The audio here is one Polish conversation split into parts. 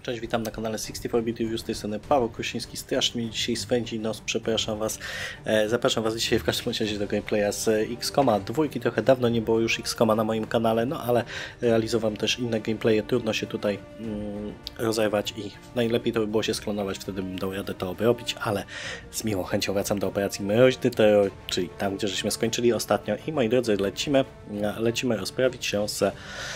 Cześć, witam na kanale 64-bit Review, z tej strony Paweł Krusiński. Strasznie mnie dzisiaj swędzi nos, przepraszam Was. Zapraszam Was dzisiaj w każdym razie do gameplaya z XCOMa 2. Trochę dawno nie było już XCOMa na moim kanale, no ale realizowałem też inne gameplaye. Trudno się tutaj rozerwać i najlepiej to by było się sklonować, wtedy bym dał radę to obrobić, ale z miłą chęcią wracam do operacji Mroźny Terror, czyli tam, gdzie żeśmy skończyli ostatnio. I moi drodzy, lecimy rozprawić się z...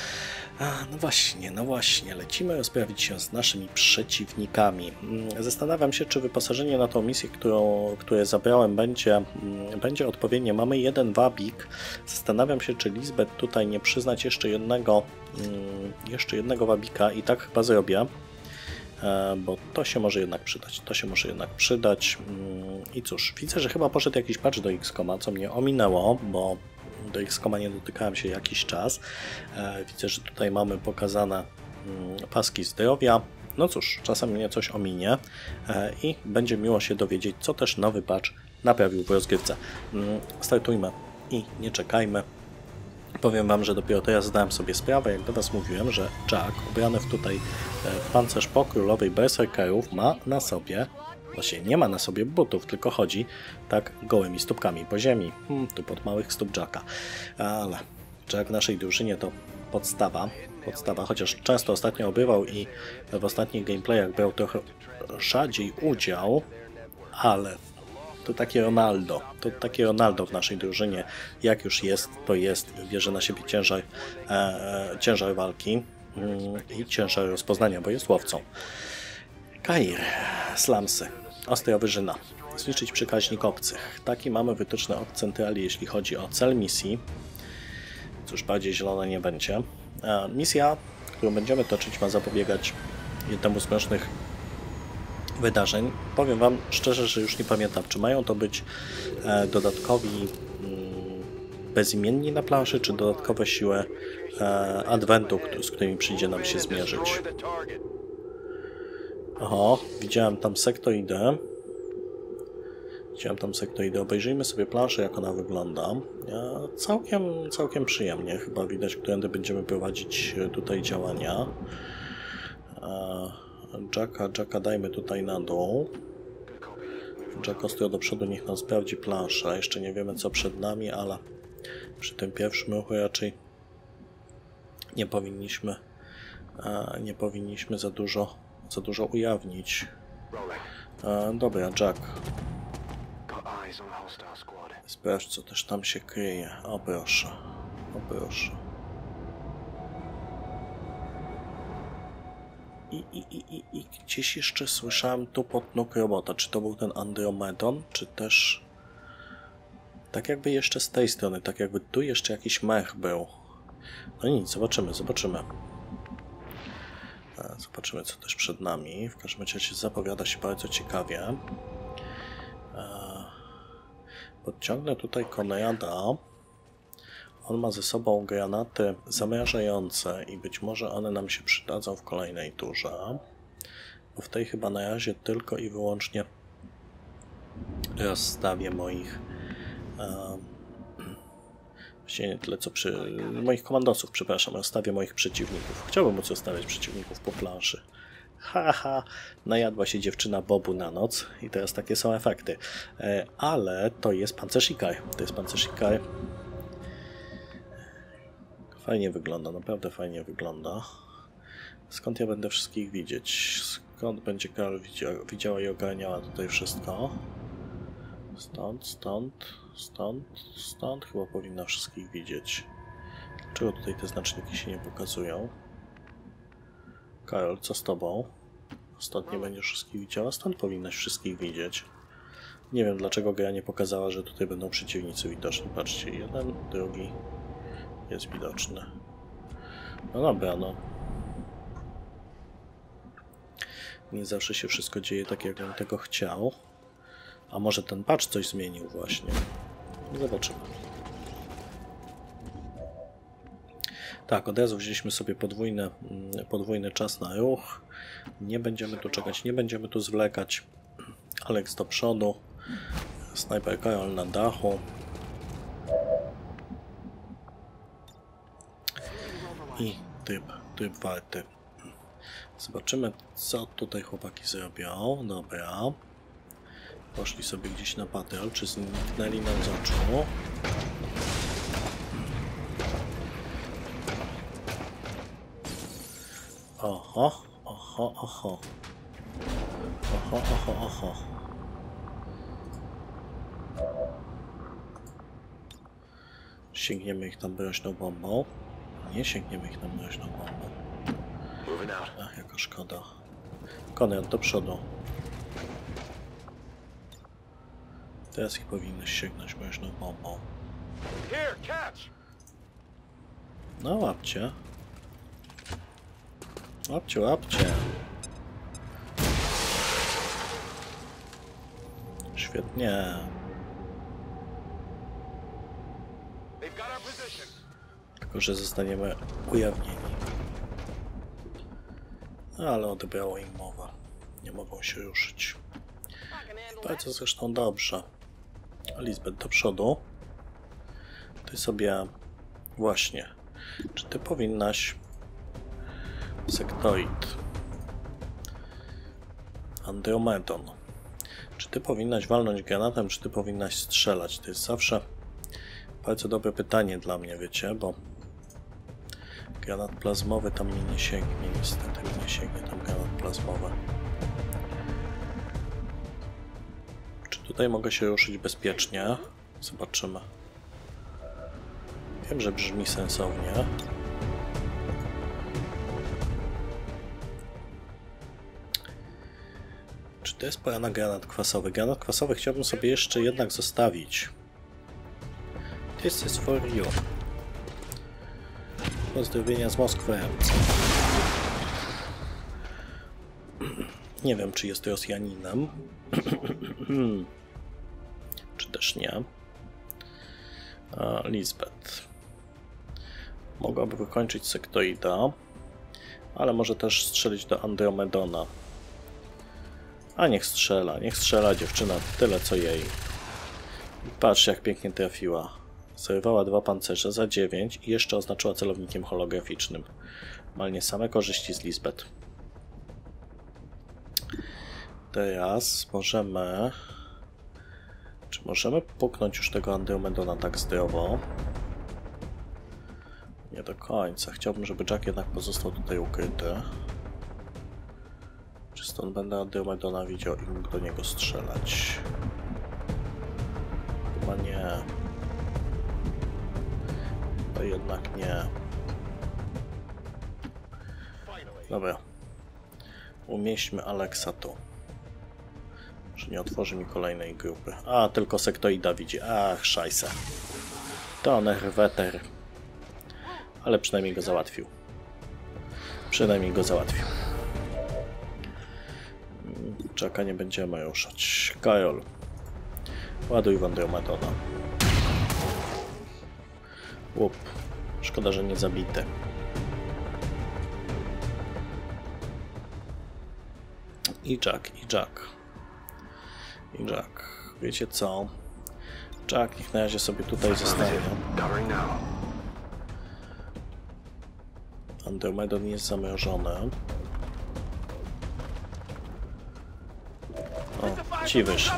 No właśnie, lecimy rozprawić się z naszymi przeciwnikami. Zastanawiam się, czy wyposażenie na tą misję, które zabrałem, będzie odpowiednie. Mamy jeden wabik. Zastanawiam się, czy Lisbeth tutaj nie przyznać jeszcze jednego wabika i tak chyba zrobię. Bo to się może jednak przydać. I cóż, widzę, że chyba poszedł jakiś patch do XCOMa, co mnie ominęło, bo do XCOMa nie dotykałem się jakiś czas. Widzę, że tutaj mamy pokazane paski zdrowia. No cóż, czasem mnie coś ominie i będzie miło się dowiedzieć, co też nowy patch naprawił w rozgrywce. Startujmy i nie czekajmy. Powiem Wam, że dopiero teraz zdałem sobie sprawę, jak do Was mówiłem, że Jack, ubrany tutaj w pancerz po królowej berserkerów, ma na sobie, właśnie nie ma na sobie butów, tylko chodzi tak gołymi stópkami po ziemi, tu pod małych stóp Jacka. Ale Jack w naszej drużynie to podstawa, chociaż często ostatnio obywał i w ostatnich gameplayach brał trochę rzadziej udział, ale to takie Ronaldo w naszej drużynie, jak już jest, to jest i bierze na siebie ciężar walki i ciężar rozpoznania, bo jest łowcą. Kair, slamsy, ostra wyżyna, zniszczyć przekaźnik obcych. Taki mamy wytyczne od centrali, jeśli chodzi o cel misji. Cóż, bardziej zielone nie będzie. Misja, którą będziemy toczyć, ma zapobiegać jednemu z mrocznych wydarzeń. Powiem Wam szczerze, że już nie pamiętam, czy mają to być dodatkowi bezimienni na planszy, czy dodatkowe siły adwentu, z którymi przyjdzie nam się zmierzyć. Oho, widziałem tam sektoidę. Obejrzyjmy sobie planszę, jak ona wygląda. Całkiem przyjemnie. Chyba widać, którędy będziemy prowadzić tutaj działania. Jacka dajmy tutaj na dół. Jack ostro do przodu, niech nam sprawdzi planszę. Jeszcze nie wiemy, co przed nami, ale przy tym pierwszym ruchu raczej nie powinniśmy za dużo ujawnić. Dobra, Jack. Sprawdź, co też tam się kryje. O proszę. I gdzieś jeszcze słyszałem tupot nóg robota. Czy to był ten Andromedon, czy też... Tak jakby jeszcze z tej strony, tak jakby tu jeszcze jakiś mech był. No nic, zobaczymy. Zobaczymy, co też przed nami. W każdym razie zapowiada się bardzo ciekawie. Podciągnę tutaj Konrada. On ma ze sobą granaty zamrażające i być może one nam się przydadzą w kolejnej turze. Bo w tej chyba na razie tylko i wyłącznie rozstawię moich... Właściwie nie tyle co moich komandosów, przepraszam, rozstawię moich przeciwników. Chciałbym móc rozstawiać przeciwników po planszy. Najadła się dziewczyna bobu na noc i teraz takie są efekty. Ale to jest pancerz Ikar. Fajnie wygląda, naprawdę fajnie wygląda. Skąd ja będę wszystkich widzieć? Skąd będzie Karol widziała i ogarniała tutaj wszystko? Stąd chyba powinna wszystkich widzieć. Dlaczego tutaj te znaczniki się nie pokazują? Karol, co z tobą? Stąd nie będziesz wszystkich widziała? Stąd powinnaś wszystkich widzieć. Nie wiem, dlaczego gra nie pokazała, że tutaj będą przeciwnicy widoczni. Patrzcie, jeden, drugi jest widoczny. No dobra, no. Nie zawsze się wszystko dzieje tak, jak bym tego chciał. A może ten patch coś zmienił właśnie. Zobaczymy. Tak, od razu wzięliśmy sobie podwójny czas na ruch. Nie będziemy tu czekać, nie będziemy tu zwlekać. Alex do przodu. Snajper Karol na dachu. I tryb warty. Zobaczymy, co tutaj chłopaki zrobią. Dobra. Poszli sobie gdzieś na patrol, czy zniknęli nam z oczu. Oho, oho, oho. Oho, oho, oho. Sięgniemy ich tam mroźną bombą. Nie sięgniemy ich tam mroźną bombą. Ach, jaka szkoda. Konrad, do przodu. Teraz ich powinnaś sięgnąć mroźną bombą. No łapcie. Łapcie, łapcie. Świetnie. Tylko że zostaniemy ujawnieni. Ale odebrało im mowę. Nie mogą się ruszyć. Bardzo zresztą dobrze. Lisbeth, do przodu. Ty sobie... Właśnie. Czy ty powinnaś... Sektoid. Andromedon. Czy ty powinnaś walnąć granatem, czy ty powinnaś strzelać? To jest zawsze bardzo dobre pytanie dla mnie, wiecie, bo granat plazmowy tam mnie nie sięgnie, niestety nie sięgnie tam granat plazmowy. Czy tutaj mogę się ruszyć bezpiecznie? Zobaczymy. Wiem, że brzmi sensownie. Czy to jest pora na granat kwasowy? Granat kwasowy chciałbym sobie jeszcze jednak zostawić. This is for you. Pozdrowienia z Moskwy. Nie wiem, czy jest Rosjaninem. Czy też nie. Lisbeth. Mogłaby wykończyć sektoida, ale może też strzelić do Andromedona. A niech strzela dziewczyna, tyle co jej. Patrz, jak pięknie trafiła. Zerwała 2 pancerze za 9 i jeszcze oznaczyła celownikiem holograficznym. Malnie same korzyści z Lisbeth. Teraz możemy... Czy możemy puknąć już tego Andromedona tak zdrowo? Nie do końca. Chciałbym, żeby Jack jednak pozostał tutaj ukryty. Czy stąd będę Andromedona widział i mógł do niego strzelać? Chyba nie. To jednak nie. Dobra. Umieśćmy Alexa tu. Że nie otworzy mi kolejnej grupy. A, tylko sektoida widzi. Ach, szajse. Toner, ale przynajmniej go załatwił. Jacka nie będziemy ruszać. Karol. Ładuj w Andromedona. Łup. Szkoda, że nie zabity. I Jack. Wiecie co? Jack niech na razie sobie tutaj zostanie. Andromedon jest zamrożony. O, ci wyszli.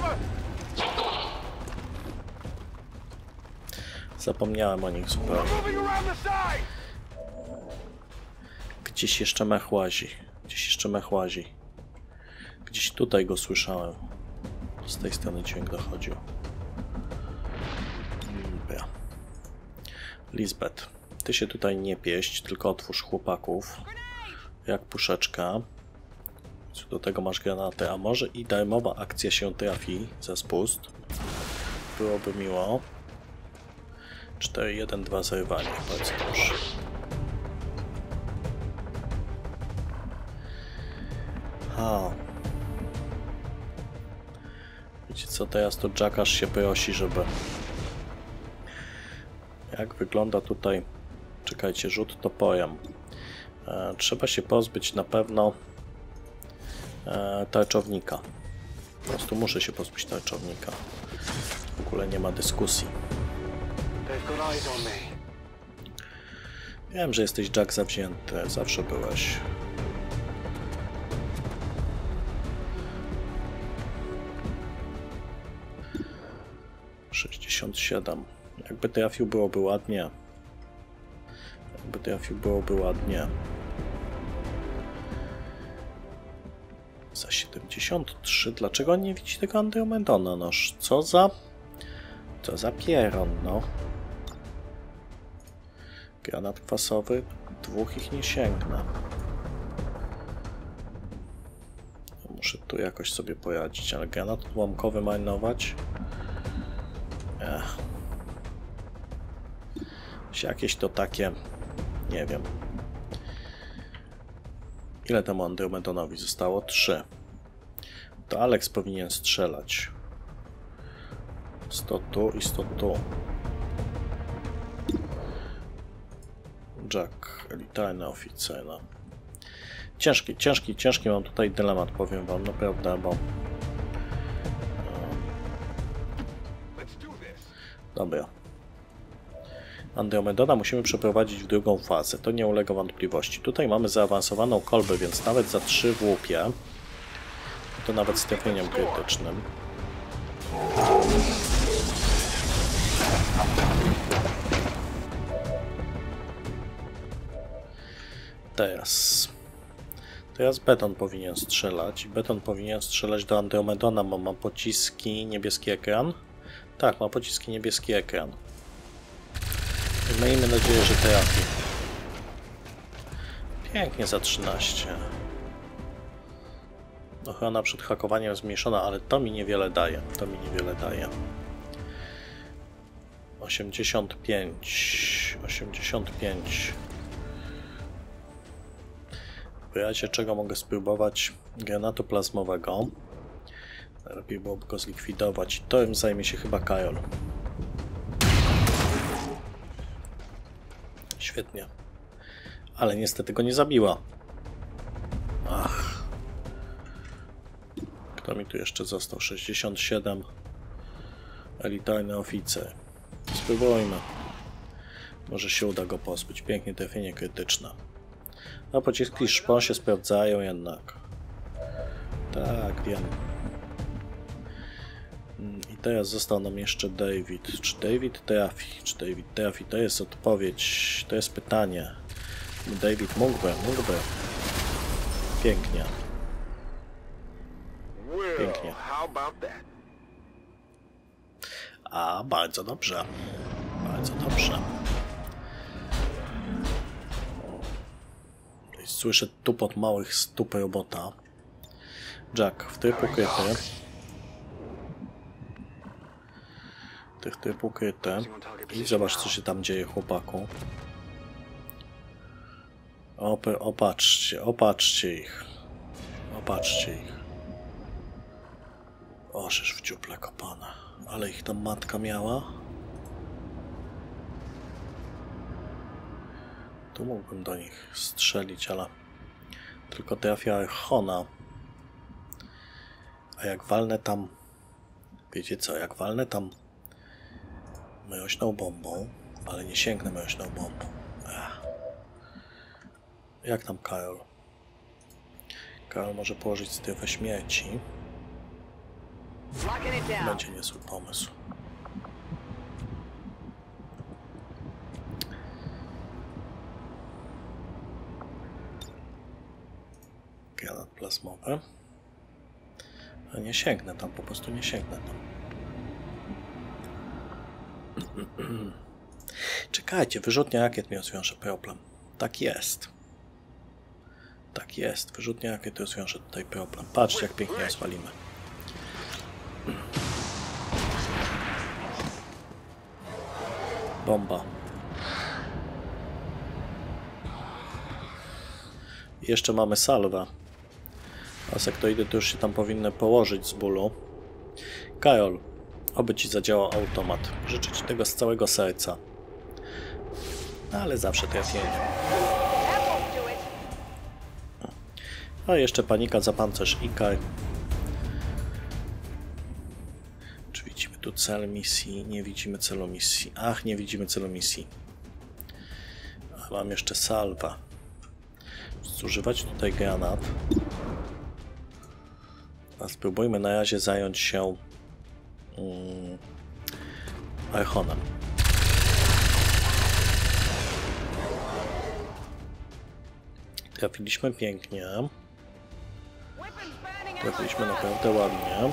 Zapomniałem o nich zupełnie. Gdzieś jeszcze mech łazi. Gdzieś tutaj go słyszałem. Z tej strony dźwięk dochodził. Dobra. Lisbeth, ty się tutaj nie pieść, tylko otwórz chłopaków. Jak puszeczka. Do tego masz granaty, a może i darmowa akcja się trafi za spust. Byłoby miło. 4-1-2 zerwanie, bardzo dobrze. Wiecie co, teraz to Jackaż się prosi, żeby... Jak wygląda tutaj... Czekajcie, rzut toporem. Trzeba się pozbyć na pewno tarczownika. Po prostu muszę się pozbyć tarczownika. W ogóle nie ma dyskusji. Wiem, że jesteś Jack zawzięty. Zawsze byłeś. 67. Jakby trafił, byłoby ładnie. Jakby trafił, byłoby ładnie. Za 73. Dlaczego on nie widzi tego Andromedona? Noż, co za pieron, no. Granat kwasowy. Dwóch ich nie sięgnę. Muszę tu jakoś sobie poradzić, ale granat odłamkowy marnować. Jakieś to takie... Nie wiem. Ile temu Andromedonowi zostało? 3. To Alex powinien strzelać. 100 tu i 100 tu. Jack, elitarny oficer, no. Ciężki mam tutaj dylemat, powiem wam, naprawdę, bo... Dobra. Andromedona musimy przeprowadzić w drugą fazę, to nie ulega wątpliwości. Tutaj mamy zaawansowaną kolbę, więc nawet za 3 w łupie, to nawet z trafieniem krytycznym. Teraz beton powinien strzelać. Beton powinien strzelać do Andromedona, bo ma pociski, niebieski ekran. Tak, ma pociski, niebieski ekran. Miejmy nadzieję, że trafi. Pięknie za 13. Ochrona przed hakowaniem zmniejszona, ale to mi niewiele daje. 85. W razie czego mogę spróbować granatu plazmowego. Lepiej byłoby go zlikwidować. Tym zajmie się chyba Karol. Świetnie. Ale niestety go nie zabiła. Ach. Kto mi tu jeszcze został? 67. Elitarny oficer. Spróbujmy. Może się uda go pozbyć. Pięknie trafienie krytyczne. A pociski szpon się sprawdzają jednak. Tak, wiem. I teraz został nam jeszcze David. Czy David trafi? To jest odpowiedź. To jest pytanie. David mógłby. Pięknie. A, bardzo dobrze. Słyszę tupot małych stóp robota. Jack, w tryb ukryty. Tryb ukryty. I zobacz, co się tam dzieje, chłopaku. Opatrzcie ich. Ożeż w dziuple kopane. Ale ich tam matka miała. Tu mógłbym do nich strzelić, ale tylko trafia Archona. A jak walnę tam... Wiecie co, jak walnę tam mroźną bombą, ale nie sięgnę mroźną bombą. Jak tam Karol? Karol może położyć strefę śmierci. Będzie niezły pomysł. Granat plazmowy. A nie sięgnę tam, po prostu nie sięgnę tam. Czekajcie, wyrzutnia rakiet mi rozwiąże problem. Tak jest. Wyrzutnia rakiet rozwiąże tutaj problem. Patrzcie, jak pięknie rozwalimy. Bomba. I jeszcze mamy salwę. A sektoidy to już się tam powinny położyć z bólu. Karol, oby ci zadziałał automat. Życzę ci tego z całego serca. Ale zawsze trafienie. A jeszcze panika za pancerz Ikar. Czy widzimy tu cel misji? Nie widzimy celu misji. Ach, nie widzimy celu misji. A mam jeszcze salwa. Zużywać tutaj granat. A spróbujmy na razie zająć się Archonem. Trafiliśmy pięknie. Trafiliśmy naprawdę ładnie.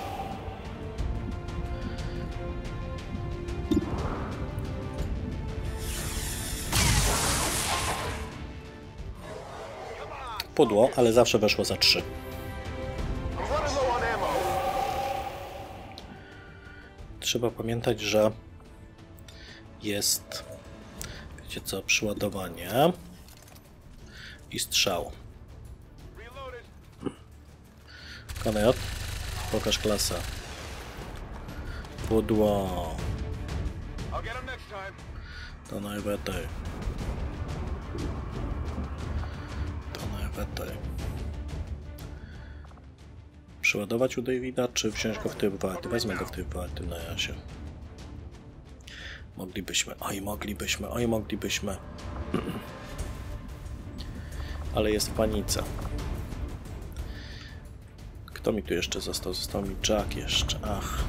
Pudło, ale zawsze weszło za 3. Trzeba pamiętać, że jest, wiecie co, przyładowanie i strzał. Konrad, pokaż klasę. Pudło. To najlepiej. Przeładować u Davida, czy wziąć go w tryb walty? Wezmę go w tryb walty na razie. Moglibyśmy. Ale jest w panice. Kto mi tu jeszcze został? Został mi Jack jeszcze. Ach.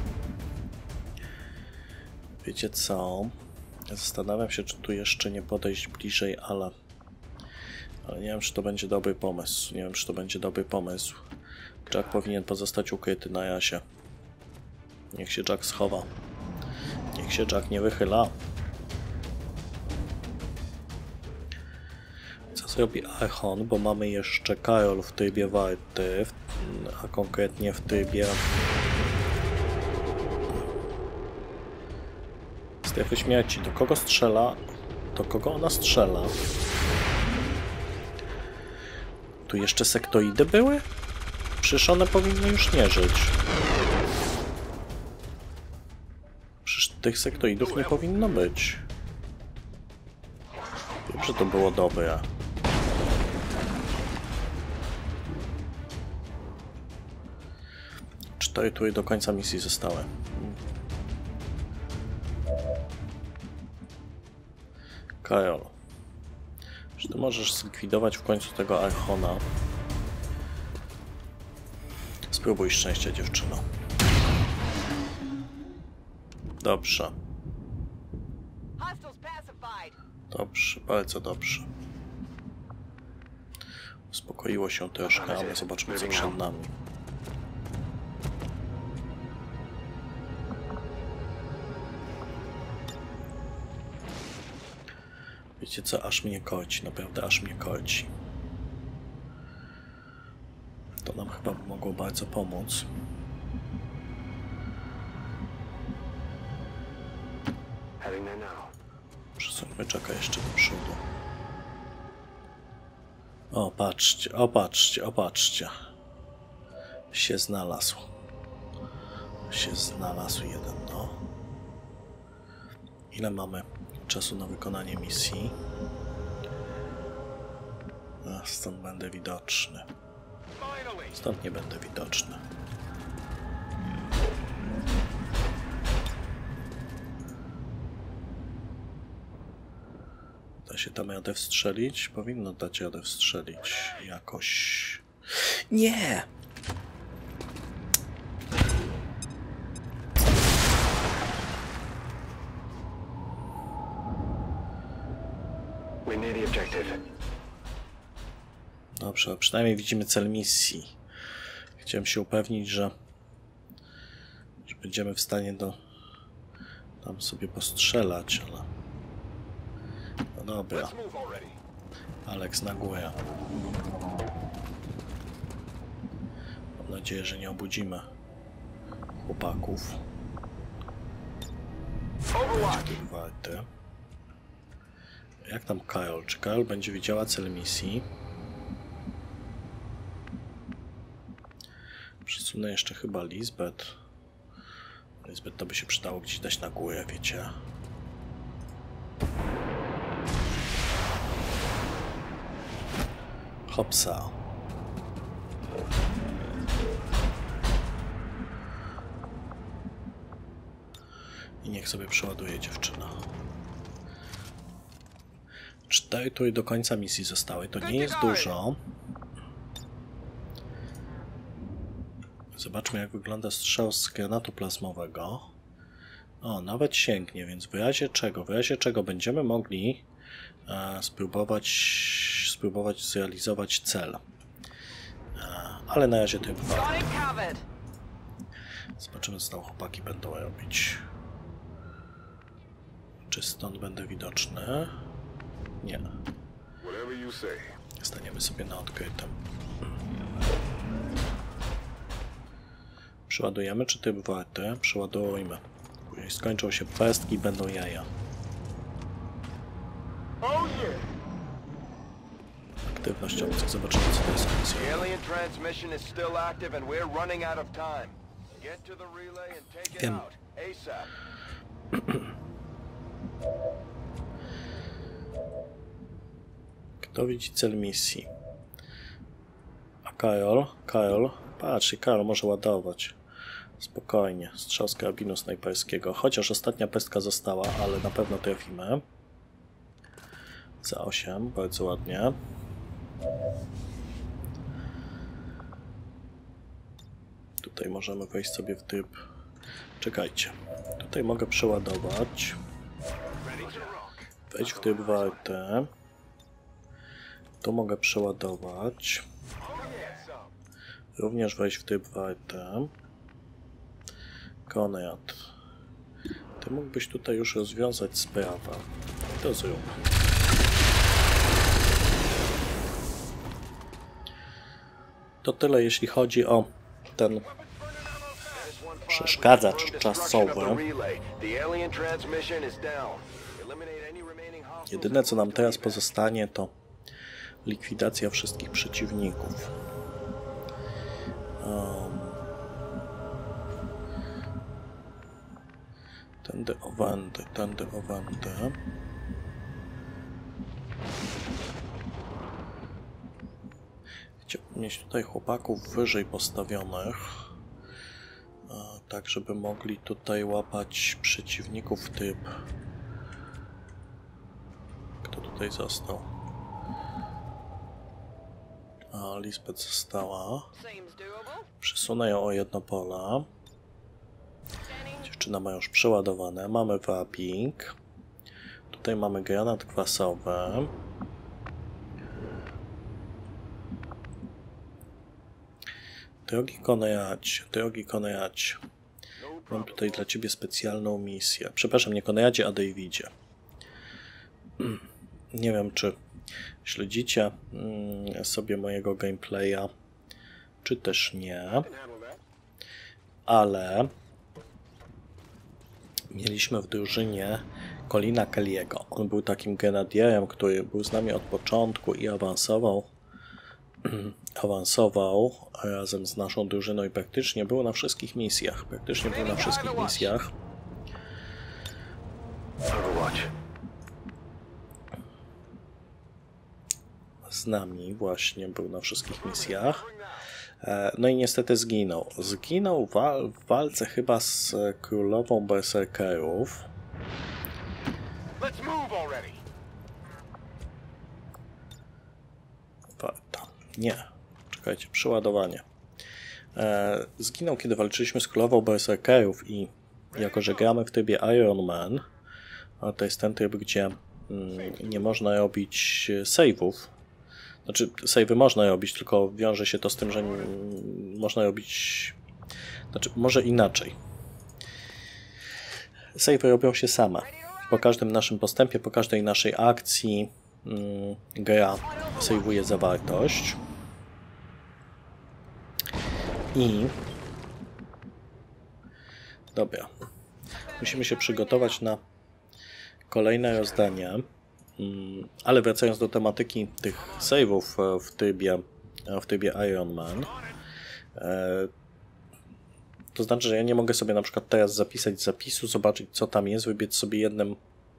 Wiecie co? Zastanawiam się, czy tu jeszcze nie podejść bliżej, ale nie wiem, czy to będzie dobry pomysł. Jack powinien pozostać ukryty na razie. Niech się Jack schowa. Niech się Jack nie wychyla. Co zrobi Archon? Bo mamy jeszcze Karol w trybie walty, a konkretnie w trybie strefy śmierci. Do kogo strzela? Do kogo ona strzela? Tu jeszcze sektoidy były? Przecież one powinny już nie żyć. Przecież tych sektoidów nie powinno być. Wiem, że to było dobre. Cztery tury do końca misji zostały. Karol. Czy ty możesz zlikwidować w końcu tego Archona? Spróbuj szczęścia, dziewczyno. Dobrze. Dobrze, bardzo dobrze. Uspokoiło się troszkę, ale zobaczmy, co przed nami. Wiecie co, aż mnie korci, naprawdę aż mnie korci. To nam chyba mogło bardzo pomóc. Przesuńmy Jacka jeszcze do przodu. O, patrzcie. Się znalazł. Jeden, no. Ile mamy czasu na wykonanie misji? Stąd będę widoczny. Stąd nie będę widoczny. Da się tam radę wstrzelić? Powinno dać radę wstrzelić jakoś. Nie! Dobrze, przynajmniej widzimy cel misji. Chciałem się upewnić, że będziemy w stanie tam sobie postrzelać, ale... No dobra. Alex na górę. Mam nadzieję, że nie obudzimy chłopaków. Warty. Jak tam Karol? Czy Karol będzie widziała cel misji? Przesunę jeszcze chyba Lisbeth. Lisbeth to by się przydało gdzieś dać na górę, wiecie. Hopsa. I niech sobie przeładuje dziewczyna. 4 tury do końca misji zostały. To nie jest dużo. Zobaczmy, jak wygląda strzał z granatu plazmowego. O, nawet sięgnie, więc w razie czego będziemy mogli spróbować zrealizować cel. Ale na razie tylko. Zobaczymy, co tam chłopaki będą robić. Czy stąd będę widoczny? Nie. Staniemy sobie na odkrytym. Przeładujemy, czy typ warty? Przeładujmy. Później skończą się pestki i będą jaja. Aktywność obcych. Zobaczymy, co to jest misja. Wiem. Kto widzi cel misji? A Karol? Patrzcie, Karol może ładować. Spokojnie. Strzał z karabinu snajperskiego. Chociaż ostatnia pestka została, ale na pewno trafimy. Za 8. Bardzo ładnie. Tutaj możemy wejść sobie w tryb. Czekajcie. Tutaj mogę przeładować. Wejść w tryb warty. Tu mogę przeładować. Również wejść w tryb warty. Konrad. Ty mógłbyś tutaj już rozwiązać sprawę. To zrób. To tyle, jeśli chodzi o ten przeszkadzacz czasowy. Jedyne, co nam teraz pozostanie, to likwidacja wszystkich przeciwników. Tędy o wandy, tędy o wandy. Chciałbym mieć tutaj chłopaków wyżej postawionych, tak żeby mogli tutaj łapać przeciwników typ. Kto tutaj został? A, Lisbeth została. Przesunę ją o jedno pole. Dziewczyna ma już przeładowane. Mamy wapping. Tutaj mamy granat kwasowy. Drogi Konradzie, mam tutaj dla ciebie specjalną misję. Przepraszam, nie Konradzie, a Davidzie. Nie wiem, czy śledzicie sobie mojego gameplaya, czy też nie, ale mieliśmy w drużynie Colina Kelly'ego. On był takim grenadierem, który był z nami od początku i awansował razem z naszą drużyną i praktycznie był na wszystkich misjach. Z nami właśnie był na wszystkich misjach. No i niestety zginął. Zginął w walce chyba z królową berserkerów. Nie. Czekajcie, przeładowanie. Zginął, kiedy walczyliśmy z królową berserkerów i jako, że gramy w trybie Iron Man, a to jest ten tryb, gdzie nie można robić save'ów. Znaczy, save'y można robić, tylko wiąże się to z tym, że można robić... Znaczy, może inaczej. Save'y robią się same. Po każdym naszym postępie, po każdej naszej akcji gra save'uje zawartość. I... Dobra. Musimy się przygotować na kolejne rozdanie. Ale wracając do tematyki tych save'ów w trybie Iron Man, to znaczy, że ja nie mogę sobie na przykład teraz zapisać zapisu, zobaczyć co tam jest, wybiec sobie jednym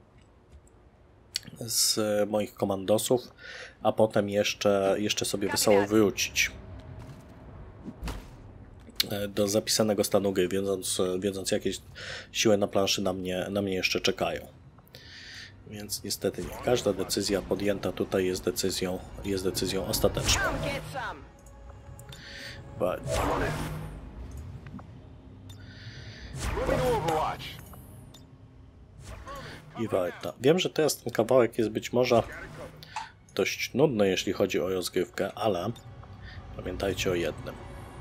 z moich komandosów, a potem jeszcze sobie wesoło wrócić do zapisanego stanu gry, wiedząc jakieś siły na planszy na mnie jeszcze czekają. Więc niestety nie. Każda decyzja podjęta tutaj jest decyzją ostateczną. i Wajta. Wiem, że teraz ten kawałek jest być może dość nudny, jeśli chodzi o rozgrywkę, ale pamiętajcie o jednym.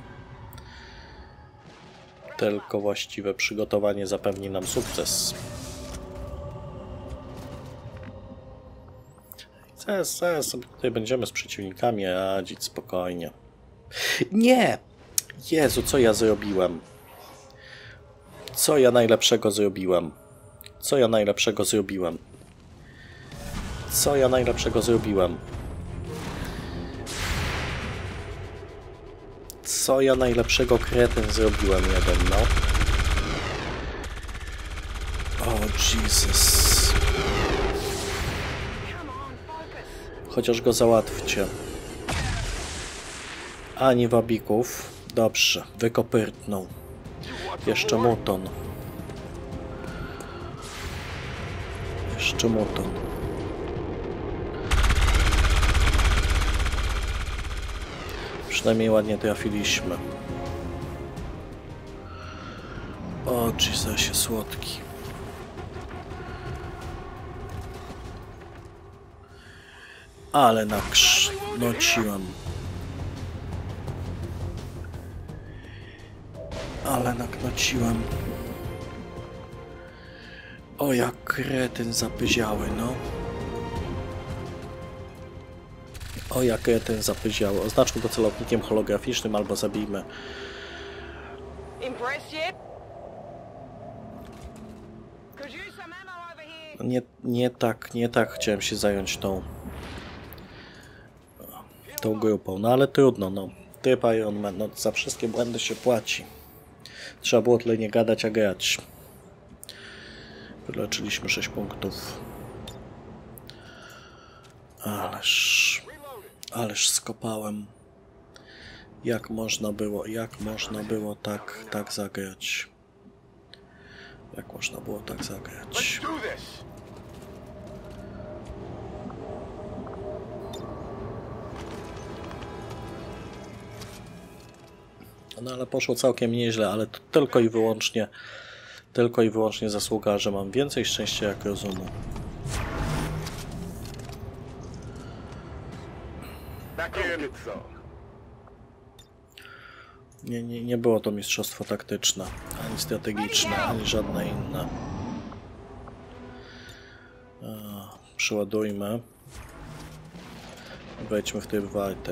Tylko właściwe przygotowanie zapewni nam sukces. Zaraz sobie tutaj będziemy z przeciwnikami radzić spokojnie. Nie! Jezu, co ja zrobiłem? Co ja najlepszego zrobiłem? Co ja najlepszego zrobiłem? Co ja najlepszego zrobiłem? Co ja najlepszego kretyn zrobiłem jeden, no? O Jesus. Chociaż go załatwcie. Ani wabików. Dobrze, wykopyrtnął. Jeszcze muton. Jeszcze muton. Przynajmniej ładnie trafiliśmy. O, Jezusie słodki. Ale naknociłem. Ale naknociłem. O, jak kretyn zapyziały, no. O, jak kretyn zapyziały. Oznaczmy go celownikiem holograficznym albo zabijmy. Nie tak chciałem się zająć tą grupą, no ale trudno, no. Typ Iron Man, no za wszystkie błędy się płaci. Trzeba było tyle nie gadać, a grać. Wyleczyliśmy 6 punktów. Ależ skopałem. Jak można było tak zagrać? Jak można było tak zagrać? No ale poszło całkiem nieźle, ale to tylko i wyłącznie zasługa, że mam więcej szczęścia jak rozumu. Nie było to mistrzostwo taktyczne, ani strategiczne, ani żadne inne. Przeładujmy. Wejdźmy w tryb walty.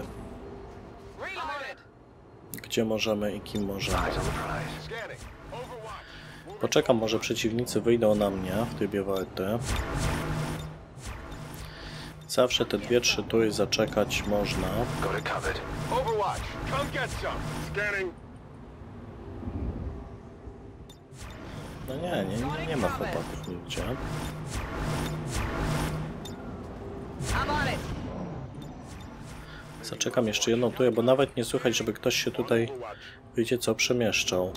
Gdzie możemy i kim możemy. Poczekam, może przeciwnicy wyjdą na mnie w trybie walty. Zawsze te 2-3 tury zaczekać można. No nie ma chłopaków nigdzie. Zaczekam jeszcze jedną turę, bo nawet nie słychać, żeby ktoś się tutaj, wiecie co, przemieszczał.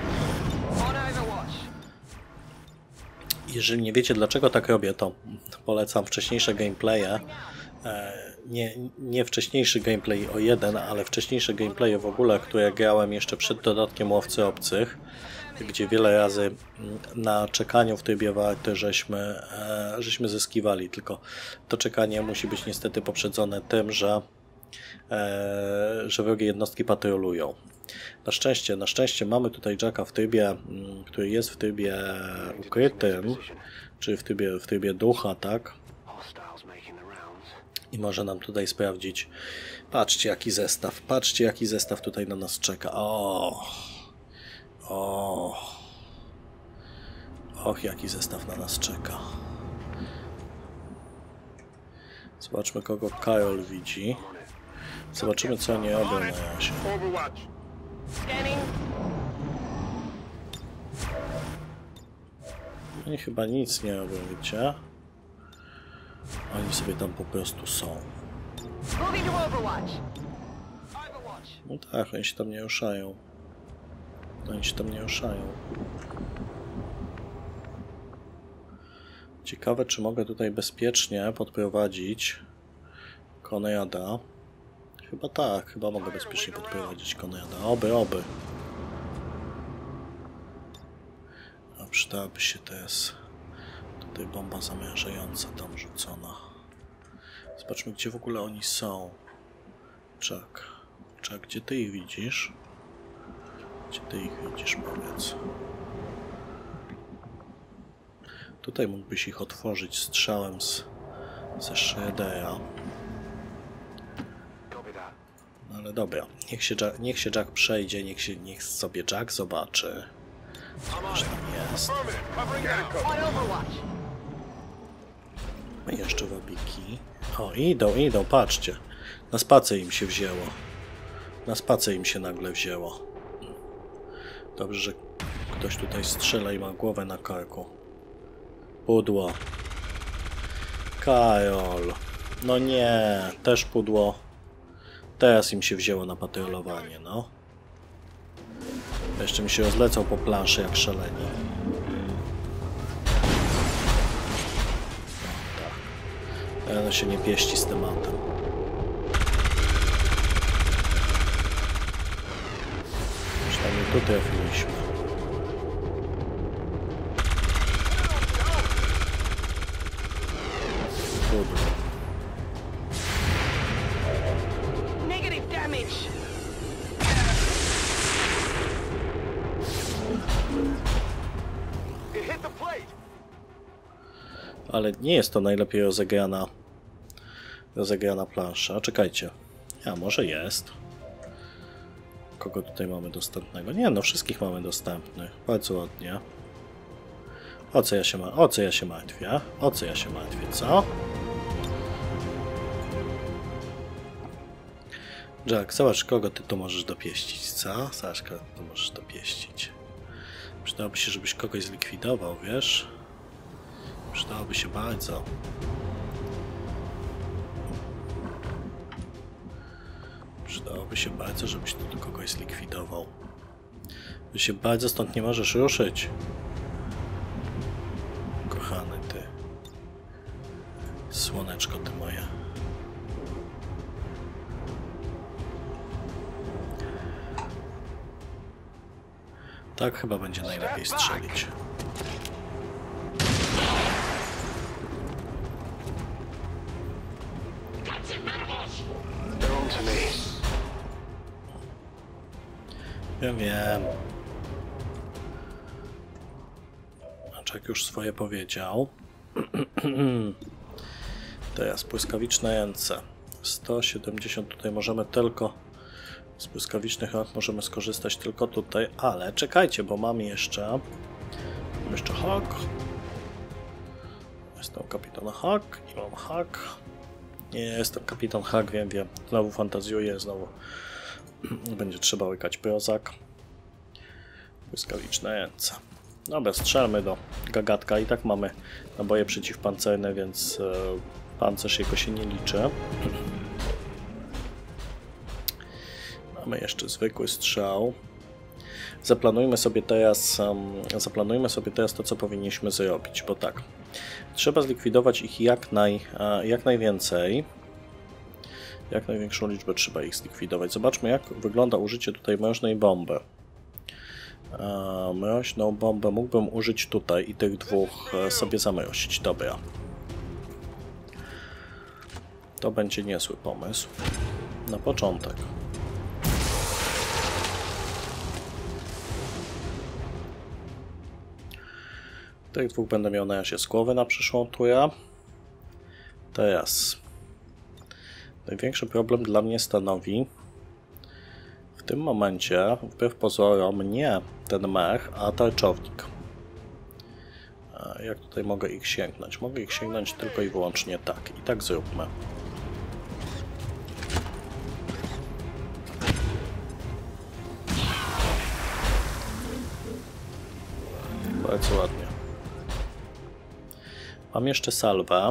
Jeżeli nie wiecie, dlaczego tak robię, to polecam wcześniejsze gameplaye. Nie wcześniejszy gameplay o 1, ale wcześniejsze gameplaye w ogóle, które grałem jeszcze przed dodatkiem Łowcy Obcych, gdzie wiele razy na czekaniu w trybie walty żeśmy zyskiwali, tylko to czekanie musi być niestety poprzedzone tym, że wrogie jednostki patrolują. Na szczęście mamy tutaj Jacka w trybie, który jest w trybie ukrytym, czy w trybie ducha, tak? I może nam tutaj sprawdzić. Patrzcie jaki zestaw tutaj na nas czeka. Och, jaki zestaw na nas czeka. Zobaczmy, kogo Karol widzi. Zobaczymy, co oni robią na razie. Oni chyba nic nie robią, wiecie? Oni sobie tam po prostu są. No tak, oni się tam nie ruszają. Ciekawe, czy mogę tutaj bezpiecznie podprowadzić Konrada. Chyba tak, chyba mogę bezpiecznie podprowadzić Konrada. Oby. A przydałaby się teraz Tutaj bomba zamierzająca tam rzucona. Zobaczmy, gdzie w ogóle oni są. Jack, gdzie ty ich widzisz? Gdzie ty ich widzisz, powiedz? Tutaj mógłbyś ich otworzyć strzałem ze Shreddera. No ale dobra, niech się Jack przejdzie, niech sobie Jack zobaczy. Coś tam jest. I jeszcze wabiki. O, idą, patrzcie. Na spacer im się wzięło. Na spacer im się nagle wzięło. Dobrze, że ktoś tutaj strzela i ma głowę na karku. Pudło. Karol. No nie, też pudło. Teraz im się wzięło na patrolowanie, no. Jeszcze mi się rozlecał po planszy jak szaleni. No, tak. Się nie pieści z tematem. Przynajmniej tu trafiliśmy. Pudło. Ale nie jest to najlepiej rozegrana plansza. Czekajcie. A może jest. Kogo tutaj mamy dostępnego? Nie, no wszystkich mamy dostępnych. Bardzo ładnie. O co ja się martwię? Co? Jack, zobacz, kogo ty tu możesz dopieścić, co? Zobacz, kogo ty tu możesz dopieścić. Przydałoby się, żebyś kogoś zlikwidował, wiesz? Przydałoby się bardzo. Przydałoby się bardzo, żebyś tu kogoś zlikwidował. Ty się bardzo stąd nie możesz ruszyć. Kochany ty. Słoneczko ty moje. Tak chyba będzie najlepiej strzelić. Wiem. Jack już swoje powiedział. Teraz błyskawiczne ręce. 170 tutaj możemy tylko... Z błyskawicznych rąk możemy skorzystać tylko tutaj, ale czekajcie, bo mam jeszcze Hawk. Jestem kapitan Hawk i mam Hawk. Nie jestem kapitan Hawk, wiem. Znowu fantazjuję, znowu będzie trzeba łykać prozak. Błyskawiczne ręce. Dobra, strzelmy do gagatka. I tak mamy naboje przeciwpancerne, więc pancerz jego się nie liczy. Mamy jeszcze zwykły strzał. Zaplanujmy sobie teraz to, co powinniśmy zrobić, bo tak. Trzeba zlikwidować ich jak najwięcej. Jak największą liczbę trzeba ich zlikwidować. Zobaczmy, jak wygląda użycie tutaj mroźnej bomby. Mroźną bombę mógłbym użyć tutaj i tych dwóch sobie zamrozić. Dobra. To będzie niezły pomysł. Na początek. Tych dwóch będę miał na razie z głowy na przyszłą turę. Teraz największy problem dla mnie stanowi w tym momencie, wbrew pozorom, nie ten mech, a tarczownik. Jak tutaj mogę ich sięgnąć? Mogę ich sięgnąć tylko i wyłącznie tak. I tak zróbmy. Bardzo ładnie. Mam jeszcze salwę,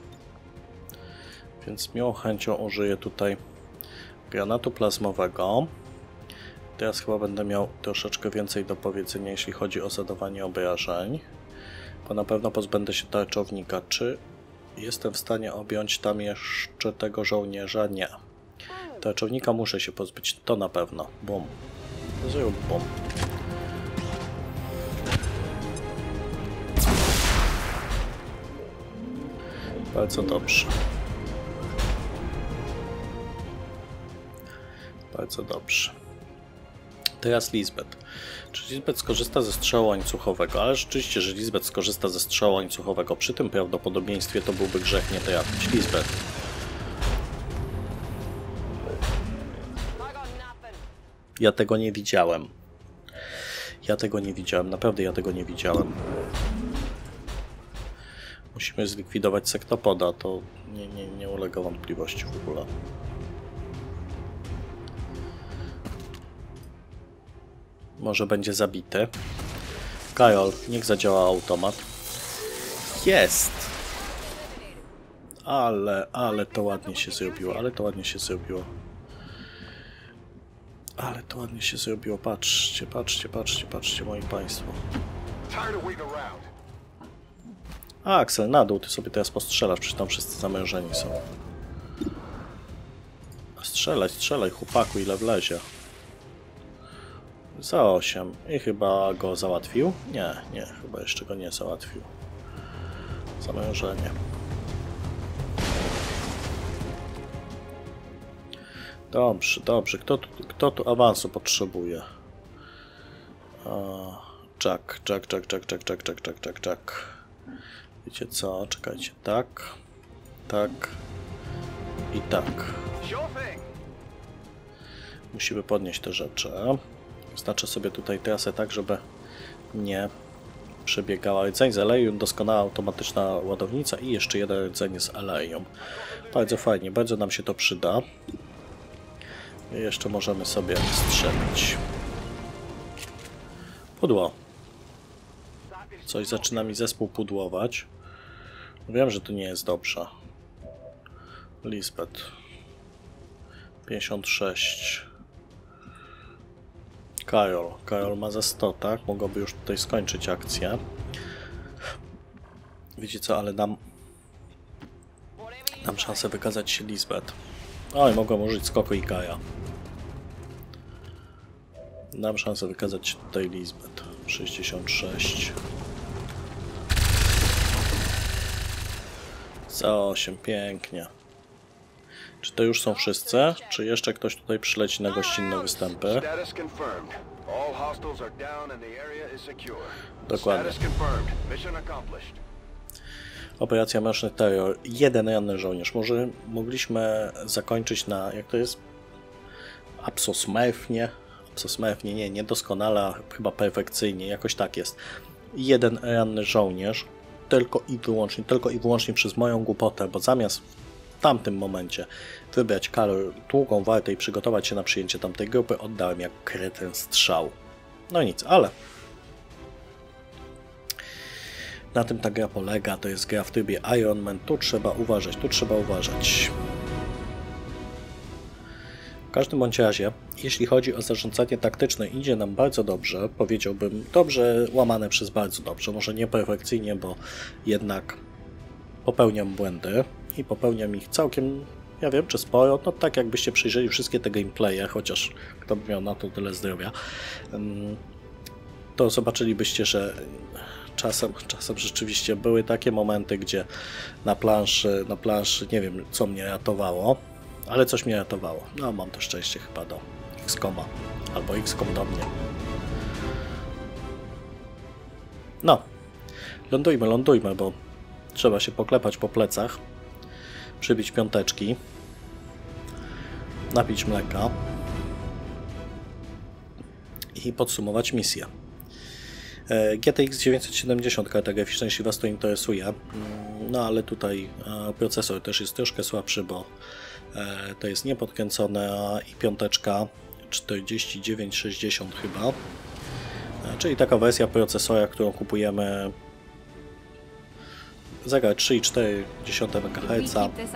więc z miłą chęcią użyję tutaj granatu plazmowego. Teraz chyba będę miał troszeczkę więcej do powiedzenia, jeśli chodzi o zadawanie obrażeń, bo na pewno pozbędę się tarczownika. Czy jestem w stanie objąć tam jeszcze tego żołnierza? Nie. Tarczownika muszę się pozbyć, to na pewno. Bum. Zrób bum. Bardzo dobrze. Bardzo dobrze. Teraz Lisbeth. Czy Lisbeth skorzysta ze strzału łańcuchowego? Ale rzeczywiście, że Lisbeth skorzysta ze strzału łańcuchowego, przy tym prawdopodobieństwie to byłby grzech nie trafić. Lisbeth. Ja tego nie widziałem. Ja tego nie widziałem. Naprawdę ja tego nie widziałem. Musimy zlikwidować sektopoda. To nie ulega wątpliwości w ogóle. Może będzie zabity. Karol, niech zadziała automat. Jest! Ale to ładnie się zrobiło. Ale to ładnie się zrobiło. Ale to ładnie się zrobiło. Patrzcie, patrzcie, patrzcie, patrzcie, moi państwo. A, Axel, na dół, ty sobie teraz postrzelasz, przecież tam wszyscy zamężeni są. Strzelaj, strzelaj, chłopaku, ile wlezie. Za 8. I chyba go załatwił? Nie, chyba jeszcze go nie załatwił. Zamężenie. Dobrze, dobrze. Kto tu awansu potrzebuje? Jack. Wiecie co? Czekajcie. Tak. I tak. Musimy podnieść te rzeczy. Znaczę sobie tutaj trasę tak, żeby nie przebiegała rdzeń z Elejum, doskonała automatyczna ładownica i jeszcze jeden rdzeń z Elejum. Bardzo fajnie, bardzo nam się to przyda. I jeszcze możemy sobie strzelić. Pudło. Coś zaczyna mi zespół pudłować. Wiem, że to nie jest dobrze. Lisbeth. 56. Karol ma za 100, tak? Mogłoby już tutaj skończyć akcję. Wiecie co, ale dam szansę wykazać się Lisbeth. Oj, mogłem użyć skoku i Kaja. Dam szansę wykazać się tutaj Lisbeth. 66. Za 8, pięknie. Czy to już są wszyscy? Czy jeszcze ktoś tutaj przyleci na gościnne występy? Dokładnie. Operacja Mężny Terror. Jeden ranny żołnierz. Może mogliśmy zakończyć na... jak to jest? Apsosmefnie? Apsosmefnie, nie doskonale, chyba perfekcyjnie. Jakoś tak jest. Jeden ranny żołnierz. Tylko i wyłącznie przez moją głupotę, bo zamiast w tamtym momencie wybrać Karol długą wartę i przygotować się na przyjęcie tamtej grupy, oddałem jak kretyn strzał. No nic, ale na tym ta gra polega, to jest gra w trybie Iron Man, tu trzeba uważać, W każdym bądź razie, jeśli chodzi o zarządzanie taktyczne, idzie nam bardzo dobrze, powiedziałbym dobrze łamane przez bardzo dobrze, może nie perfekcyjnie, bo jednak popełniam błędy i popełniam ich całkiem, ja wiem, czy sporo, no tak jakbyście przyjrzeli wszystkie te gameplaye, chociaż kto by miał na to tyle zdrowia, to zobaczylibyście, że czasem rzeczywiście były takie momenty, gdzie na planszy nie wiem, co mnie ratowało, ale coś mnie ratowało. No, mam to szczęście chyba do XCOMa, albo XCOM do mnie. No, lądujmy, bo trzeba się poklepać po plecach, przybić piąteczki, napić mleka i podsumować misję. GTX 970 karta graficzna, jeśli Was to interesuje, no ale tutaj procesor też jest troszkę słabszy, bo to jest niepodkręcone i piąteczka 4960 chyba, czyli taka wersja procesora, którą kupujemy za 3,4 MHz.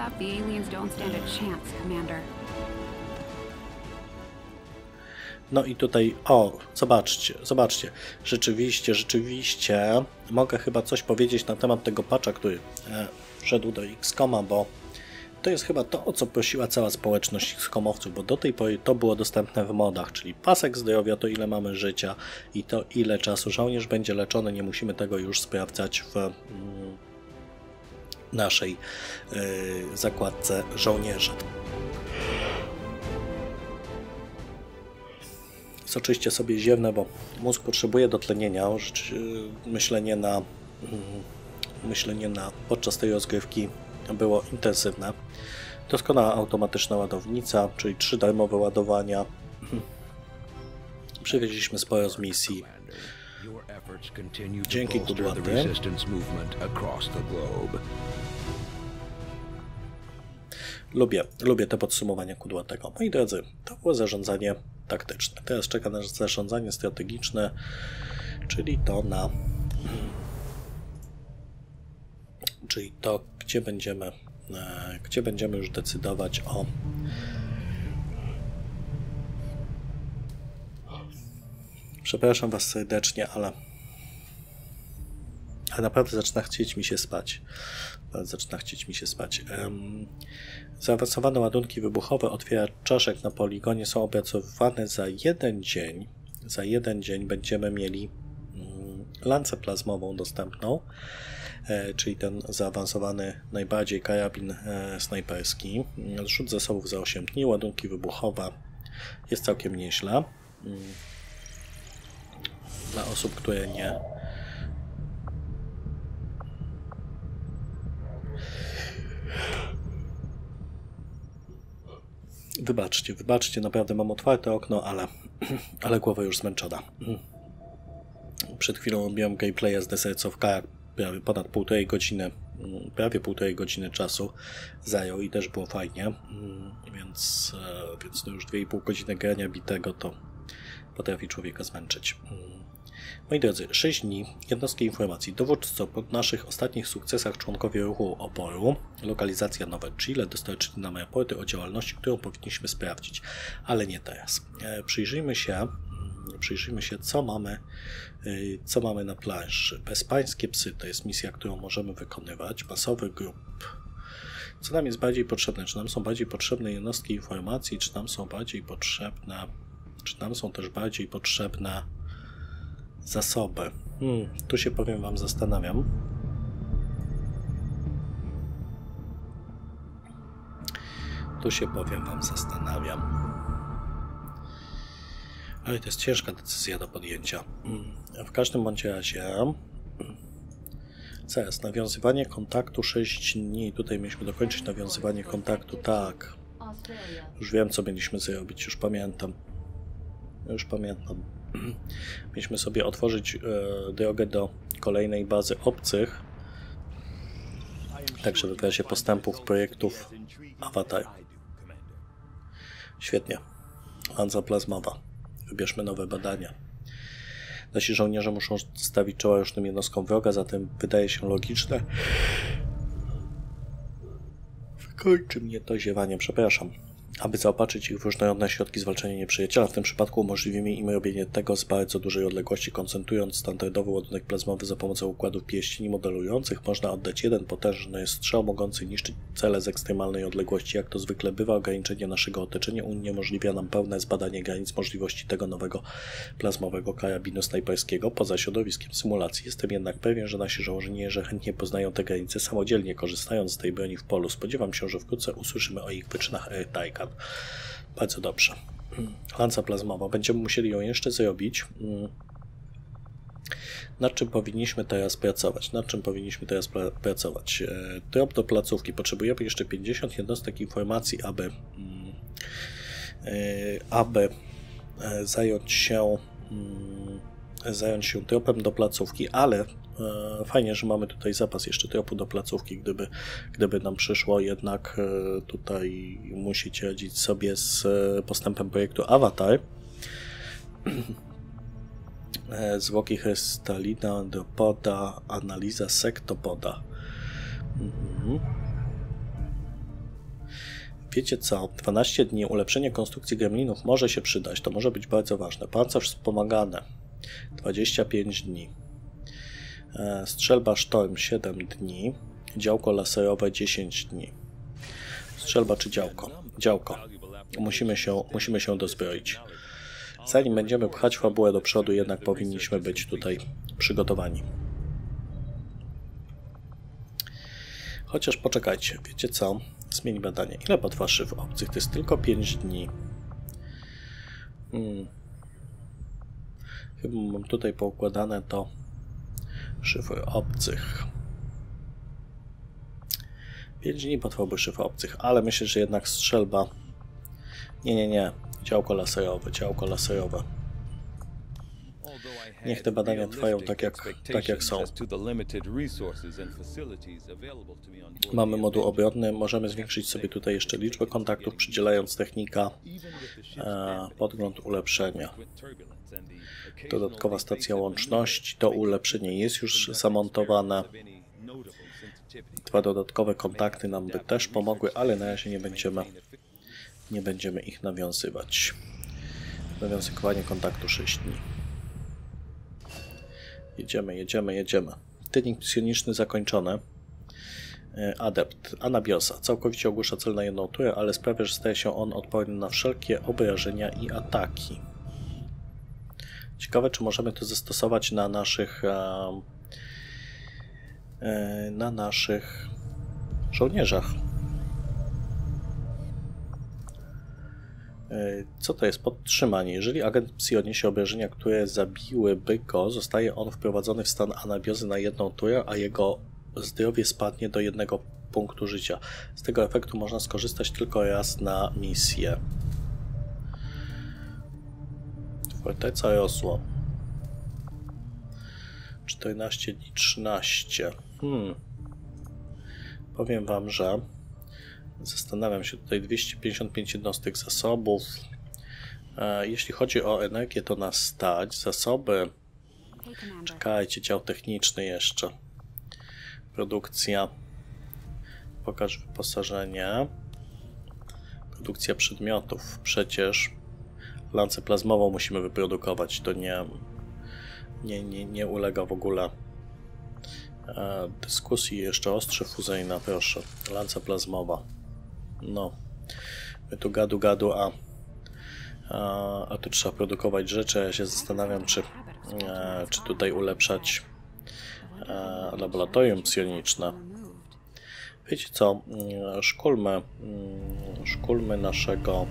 No i tutaj, zobaczcie, rzeczywiście mogę chyba coś powiedzieć na temat tego patcha, który wszedł do XCOMa, bo to jest chyba to, o co prosiła cała społeczność XCOMowców, bo do tej pory to było dostępne w modach, czyli pasek zdrowia, to ile mamy życia i to ile czasu żołnierz będzie leczony, nie musimy tego już sprawdzać w naszej zakładce żołnierzy. Jest oczywiście sobie ziewne, bo mózg potrzebuje dotlenienia. Myślenie podczas tej rozgrywki było intensywne. Doskonała automatyczna ładownica, czyli 3 darmowe ładowania. Przywieźliśmy sporo z misji. Dzięki kudłaty. Lubię te podsumowania kudłatego. Moi drodzy, to było zarządzanie taktyczne. Teraz czeka nas zarządzanie strategiczne, czyli to, gdzie będziemy już decydować o Przepraszam Was serdecznie, ale naprawdę zaczyna chcieć mi się spać. Zaawansowane ładunki wybuchowe otwieraczek na poligonie są opracowywane za jeden dzień. Za jeden dzień będziemy mieli lancę plazmową dostępną, czyli ten zaawansowany najbardziej karabin snajperski. Zrzut zasobów za 8 dni, ładunki wybuchowe jest całkiem nieźle. Dla osób, które nie... Wybaczcie, naprawdę mam otwarte okno, ale głowa już zmęczona. Przed chwilą robiłem gameplaya z Deserts of Karak, prawie półtorej godziny czasu zajął i też było fajnie, więc no już 2,5 godziny grania bitego to potrafi człowieka zmęczyć. Moi drodzy, 6 dni, jednostki informacji, dowódco po naszych ostatnich sukcesach członkowie ruchu oporu, lokalizacja Nowe Chile, dostarczyli nam raporty o działalności, którą powinniśmy sprawdzić, ale nie teraz. Przyjrzyjmy się, co mamy na planszy. Bezpańskie psy to jest misja, którą możemy wykonywać. Masowy grup. Co nam jest bardziej potrzebne? Czy nam są bardziej potrzebne jednostki informacji, czy nam są też bardziej potrzebne zasoby? Tu się powiem Wam zastanawiam. Ale to jest ciężka decyzja do podjęcia. W każdym bądź razie... Zaraz, nawiązywanie kontaktu 6 dni. Tutaj mieliśmy dokończyć nawiązywanie kontaktu. Tak. Już wiem, co mieliśmy zrobić. Już pamiętam. Mieliśmy sobie otworzyć drogę do kolejnej bazy obcych. Także w razie postępów projektów Avatar. Świetnie. Lanza plazmowa. Wybierzmy nowe badania. Nasi żołnierze muszą stawić czoła różnym jednostkom wroga, zatem wydaje się logiczne. Wykończy mnie to ziewanie, przepraszam. Aby zaopatrzyć ich w różnorodne środki zwalczania nieprzyjaciela, w tym przypadku umożliwimy im robienie tego z bardzo dużej odległości. Koncentrując standardowy ładunek plazmowy za pomocą układów pierścieni modelujących, można oddać jeden potężny strzał mogący niszczyć cele z ekstremalnej odległości. Jak to zwykle bywa, ograniczenie naszego otoczenia uniemożliwia nam pełne zbadanie granic możliwości tego nowego plazmowego karabinu snajperskiego poza środowiskiem symulacji. Jestem jednak pewien, że nasi żołnierze chętnie poznają te granice samodzielnie, korzystając z tej broni w polu. Spodziewam się, że wkrótce usłyszymy o ich wyczynach Airtaikan. Bardzo dobrze. Lanca plazmowa. Będziemy musieli ją jeszcze zrobić. Nad czym powinniśmy teraz pracować? Trop do placówki. Potrzebujemy jeszcze 50 jednostek informacji, aby zająć się tropem do placówki, ale fajnie, że mamy tutaj zapas jeszcze tropu do placówki, gdyby nam przyszło jednak tutaj musieć radzić sobie z postępem projektu Avatar. Zwłoki Hestalina, Andropoda, analiza sektopoda. Wiecie co? 12 dni ulepszenie konstrukcji gremlinów może się przydać. To może być bardzo ważne. Pancerz wspomagane. 25 dni. Strzelba Sztorm 7 dni. Działko laserowe 10 dni. Strzelba czy działko? Działko. Musimy się dozbroić. Zanim będziemy pchać fabułę do przodu, jednak powinniśmy być tutaj przygotowani. Chociaż poczekajcie, wiecie co? Zmień badanie. Ile potrwa szyf obcych? To jest tylko 5 dni. Chyba mam tutaj poukładane to szyfry obcych. 5 dni potrwałby szyfr obcych, ale myślę, że jednak strzelba... Nie. Działko laserowe. Niech te badania trwają tak jak są. Mamy moduł obronny, możemy zwiększyć sobie tutaj jeszcze liczbę kontaktów, przydzielając technika, podgląd ulepszenia. Dodatkowa stacja łączności, to ulepszenie jest już zamontowane. 2 dodatkowe kontakty nam by też pomogły, ale na razie nie będziemy ich nawiązywać. Nawiązywanie kontaktu 6 dni. Jedziemy. Tynik psioniczny zakończony. Adept. Anabiosa. Całkowicie ogłusza cel na jedną turę, ale sprawia, że staje się on odporny na wszelkie obrażenia i ataki. Ciekawe, czy możemy to zastosować na naszych żołnierzach. Co to jest? Podtrzymanie. Jeżeli agent psi odniesie obrażenia, które zabiłyby go, zostaje on wprowadzony w stan anabiozy na jedną turę, a jego zdrowie spadnie do 1 punktu życia. Z tego efektu można skorzystać tylko raz na misję. Forteca rosła. 14 dni, 13. Powiem wam, że zastanawiam się tutaj 255 jednostek zasobów. Jeśli chodzi o energię, to nas stać. Zasoby. Czekajcie, dział techniczny jeszcze. Produkcja. Pokaż wyposażenie. Produkcja przedmiotów. Przecież lancę plazmową musimy wyprodukować. To nie ulega w ogóle dyskusji. Jeszcze ostrze fuzyjne, proszę. Lanca plazmowa. No. My tu gadu, a tu trzeba produkować rzeczy. Ja się zastanawiam, czy tutaj ulepszać laboratorium psioniczne. Wiecie co? Szkolmy naszego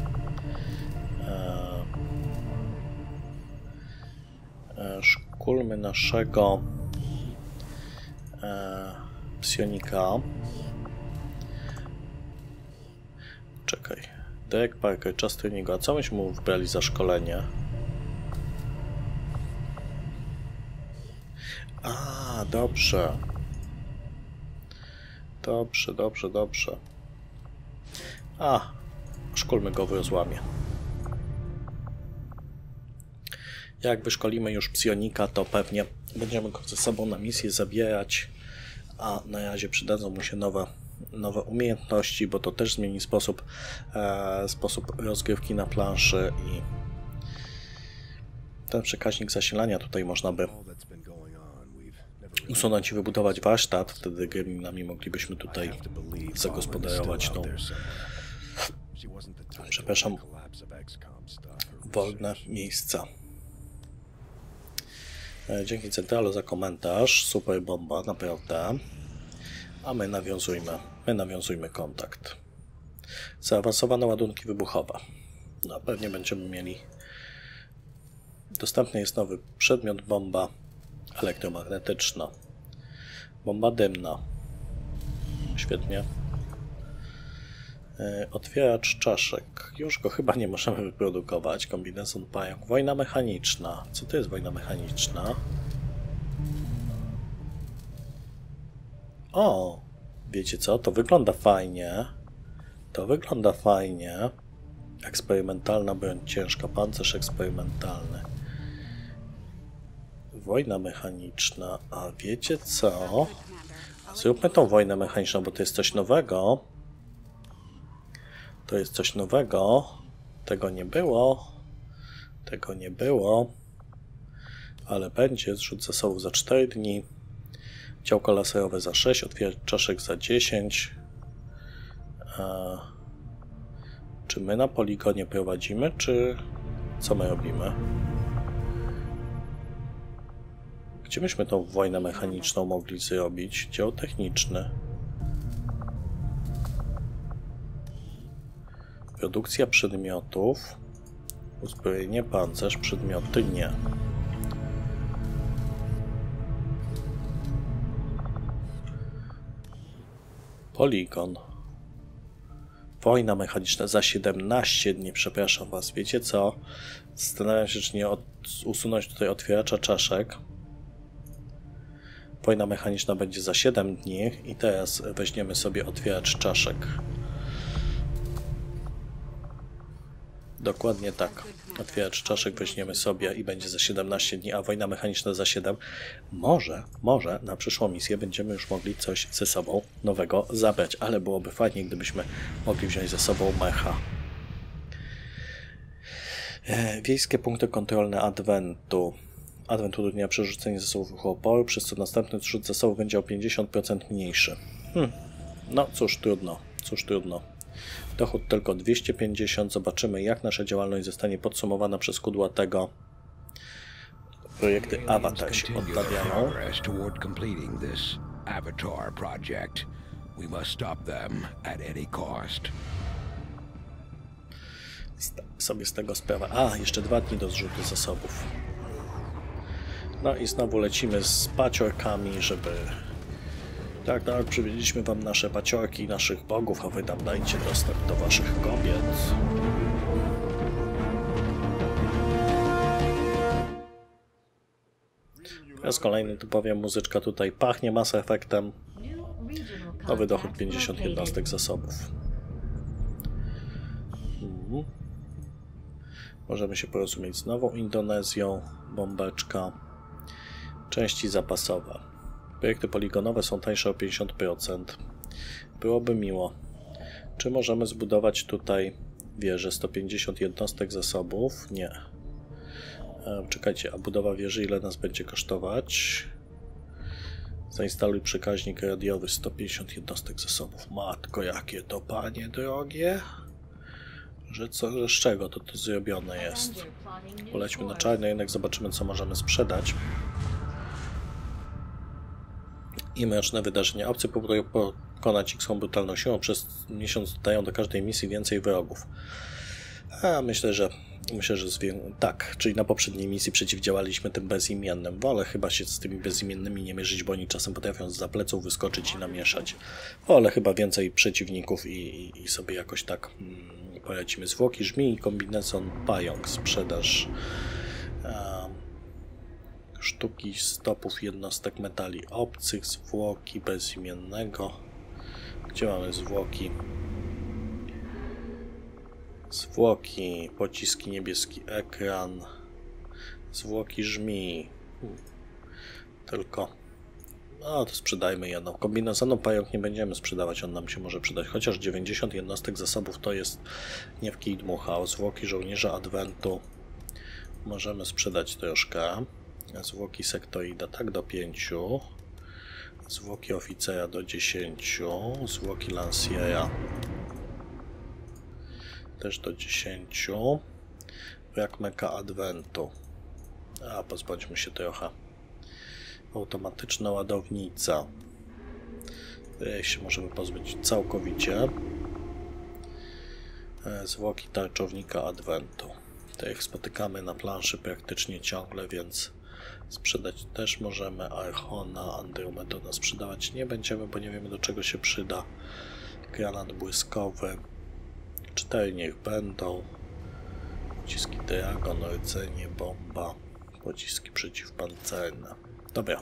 psionika. Czekaj. Derek Parker, czas treningu. A co myśmy mu wybrali za szkolenie? A, dobrze. Dobrze. A, szkolmy go w rozłamie. Jak wyszkolimy już psionika, to pewnie będziemy go ze sobą na misję zabierać, a na razie przydadzą mu się nowe umiejętności, bo to też zmieni sposób rozgrywki na planszy i ten przekaźnik zasilania tutaj można by usunąć i wybudować warsztat, wtedy gremlinami moglibyśmy tutaj zagospodarować tą, przepraszam, wolne miejsca. Dzięki Centralu za komentarz, super bomba, naprawdę. A my nawiązujmy kontakt. Zaawansowane ładunki wybuchowe. No, pewnie będziemy mieli. Dostępny jest nowy przedmiot, bomba elektromagnetyczna. Bomba dymna. Świetnie. Otwieracz czaszek. Już go chyba nie możemy wyprodukować. Kombinezon pająk. Wojna mechaniczna. Co to jest wojna mechaniczna? O! Wiecie co? To wygląda fajnie. Eksperymentalna broń ciężka. Pancerz eksperymentalny. Wojna mechaniczna. A wiecie co? Zróbmy tą wojnę mechaniczną, bo to jest coś nowego. Tego nie było. Ale będzie. Zrzut zasobów za 4 dni. Działko laserowe za 6. Otwierać czaszek za 10. Czy my na poligonie prowadzimy, czy co my robimy? Gdzie myśmy tą wojnę mechaniczną mogli zrobić? Dział techniczny. produkcja przedmiotów, uzbrojenie, pancerz, przedmioty nie. Poligon. Wojna mechaniczna za 17 dni, przepraszam was. Wiecie co? Zastanawiam się, czy nie usunąć tutaj otwieracza czaszek. Wojna mechaniczna będzie za 7 dni i teraz weźmiemy sobie otwieracz czaszek. Dokładnie tak. Otwieracz czaszek weźmiemy sobie i będzie za 17 dni, a wojna mechaniczna za 7. Może na przyszłą misję będziemy już mogli coś ze sobą nowego zabrać, ale byłoby fajnie, gdybyśmy mogli wziąć ze sobą mecha. Wiejskie punkty kontrolne Adwentu. Adwent utrudnia przerzucenie zasobów ruchu oporu, przez co następny zrzut zasobów będzie o 50% mniejszy. No cóż, trudno. Dochód tylko 250. Zobaczymy, jak nasza działalność zostanie podsumowana przez kudłatego. Projekty Avatar się podstawiają. Sobie z tego sprawę. A, jeszcze 2 dni do zrzutu zasobów. No i znowu lecimy z paciorkami, żeby... Tak, przywieźliśmy wam nasze paciorki, naszych bogów, a wy nam dajcie dostęp do waszych kobiet. Po raz kolejny tu powiem, muzyczka tutaj pachnie Mass Effectem. Nowy dochód 50 jednostek zasobów. Możemy się porozumieć z Nową Indonezją, bombeczka, części zapasowe. Projekty poligonowe są tańsze o 50%. Byłoby miło. Czy możemy zbudować tutaj wieżę 150 jednostek zasobów? Nie. Czekajcie, a budowa wieży ile nas będzie kosztować? Zainstaluj przekaźnik radiowy 150 jednostek zasobów. Matko, jakie to panie drogie. Że z czego to zrobione jest? Polećmy na czarny rynek, zobaczymy co możemy sprzedać. I mroczne wydarzenia. Obcy próbują pokonać XCOM brutalną siłą. Przez miesiąc dodają do każdej misji więcej wrogów. A myślę, że tak, czyli na poprzedniej misji przeciwdziałaliśmy tym bezimiennym. Wolę chyba się z tymi bezimiennymi nie mierzyć, bo oni czasem potrafią zza pleców wyskoczyć i namieszać. Wolę chyba więcej przeciwników i sobie jakoś tak poradzimy. Zwłoki żmii, kombinezon pająk, sprzedaż sztuki stopów jednostek metali obcych, zwłoki bezimiennego. Gdzie mamy zwłoki? Zwłoki, pociski, niebieski ekran, zwłoki żmii. Tylko, no to sprzedajmy jedną. Kombinezonu pająk nie będziemy sprzedawać, on nam się może przydać. Chociaż 90 jednostek zasobów to jest nie w kij dmucha. Zwłoki żołnierza Adwentu możemy sprzedać troszkę. Zwłoki sektoida tak do 5. Zwłoki oficera do 10. Zwłoki lansjera też do 10. Brak meka Adwentu. A, pozbądźmy się trochę. Automatyczna ładownica. Jej się możemy pozbyć całkowicie. Zwłoki tarczownika Adwentu. Tych spotykamy na planszy praktycznie ciągle, więc sprzedać też możemy. Archona, Andromedona sprzedawać nie będziemy, bo nie wiemy do czego się przyda. Granat błyskowy. 4 niech będą. Pociski Dragon, rdzenie, bomba. Pociski przeciwpancerne. Dobra.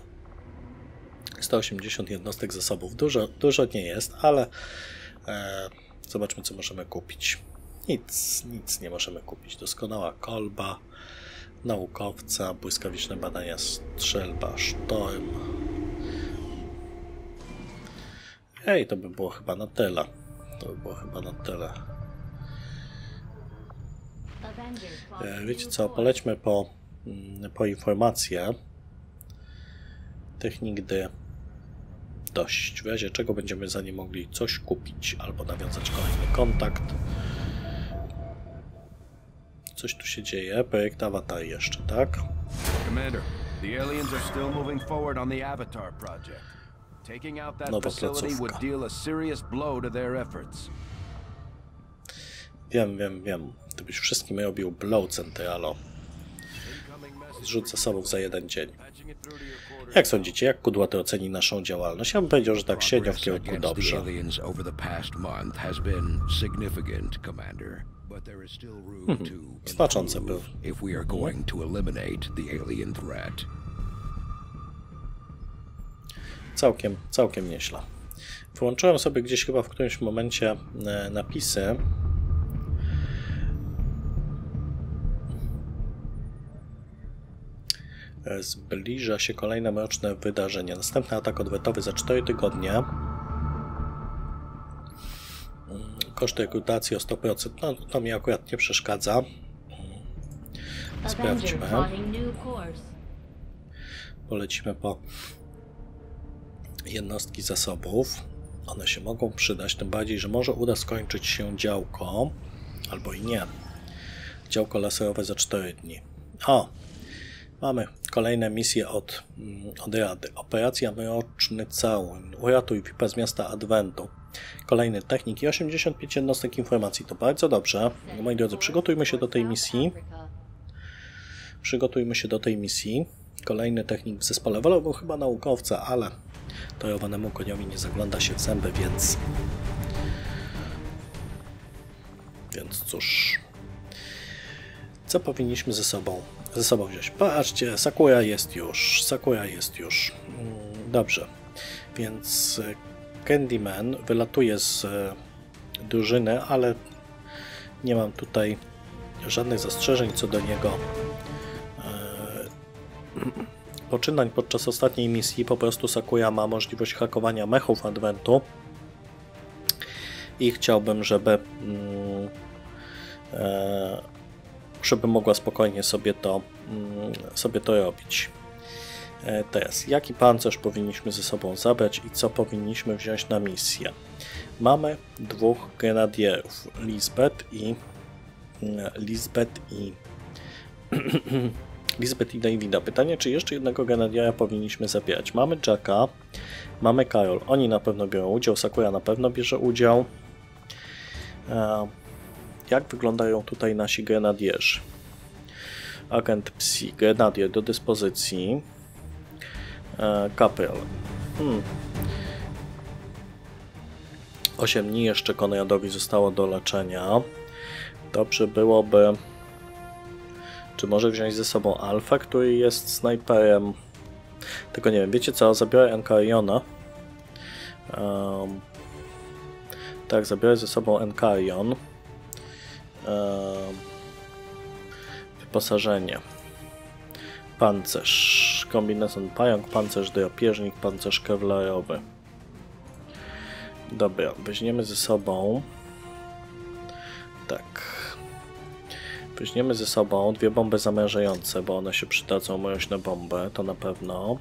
180 jednostek zasobów. Dużo nie jest, ale zobaczmy co możemy kupić. Nic nie możemy kupić. Doskonała kolba. Naukowca, błyskawiczne badania, strzelba, sztorm. Ej, to by było chyba na tyle. Wiecie co, polećmy po informację. Tych nigdy dość. W razie czego będziemy za nie mogli coś kupić albo nawiązać kolejny kontakt. Coś tu się dzieje. Projekt Avatar jeszcze, tak? Commander, the aliens are still moving forward on the Avatar project. Taking out that facility would deal a serious blow to their efforts. Wiem. Gdybyś wszystkim robił blow centralo. Zrzut zasobów za 1 dzień. Jak sądzicie, jak Kudłaty oceni naszą działalność? Ja bym powiedział, że tak średnio w kierunku dobrze. Znaczące był. Całkiem nieźle. Wyłączyłem sobie gdzieś chyba w którymś momencie napisy. Zbliża się kolejne mroczne wydarzenie. Następny atak odwetowy za 4 tygodnie. Koszty rekrutacji o 100%. No, to mi akurat nie przeszkadza. Sprawdźmy. Polecimy po jednostki zasobów. One się mogą przydać, tym bardziej, że może uda skończyć się działko. Albo i nie. Działko laserowe za 4 dni. O! Mamy kolejne misje od Rady. Operacja Mroczny Całun. Uratuj VIP z miasta Adwentu. Kolejny technik i 85 jednostek informacji. To bardzo dobrze. Moi drodzy, przygotujmy się do tej misji. Kolejny technik w zespole. Wolałbym chyba naukowca, ale torowanemu koniowi nie zagląda się w zęby, więc cóż. Co powinniśmy ze sobą wziąć? Patrzcie, Sakura jest już. Dobrze. Więc Candyman wylatuje z drużyny, ale nie mam tutaj żadnych zastrzeżeń co do niego. Poczynań podczas ostatniej misji. Po prostu Sakura ma możliwość hakowania mechów Adwentu i chciałbym, żeby mogła spokojnie sobie to robić. Teraz, jaki pancerz powinniśmy ze sobą zabrać i co powinniśmy wziąć na misję? Mamy 2 grenadierów, Lisbeth i Davida. Pytanie, czy jeszcze jednego grenadiera powinniśmy zabierać? Mamy Jacka, mamy Carol. Oni na pewno biorą udział, Sakura na pewno bierze udział. Jak wyglądają tutaj nasi grenadierzy? Agent Psi, grenadier do dyspozycji. Kapel. 8 dni jeszcze Konradowi zostało do leczenia. Dobrze byłoby... Czy może wziąć ze sobą Alfę, który jest snajperem? Tylko nie wiem, wiecie co? Zabiorę Enkariona. Tak, zabiorę ze sobą Enkarion. Wyposażenie. Pancerz. Kombinezon pająk, pancerz drapieżnik, pancerz kewlarowy. Dobra, weźmiemy ze sobą... Tak. Weźmiemy ze sobą 2 bomby zamężające, bo one się przydadzą, mroźne bomby, to na pewno.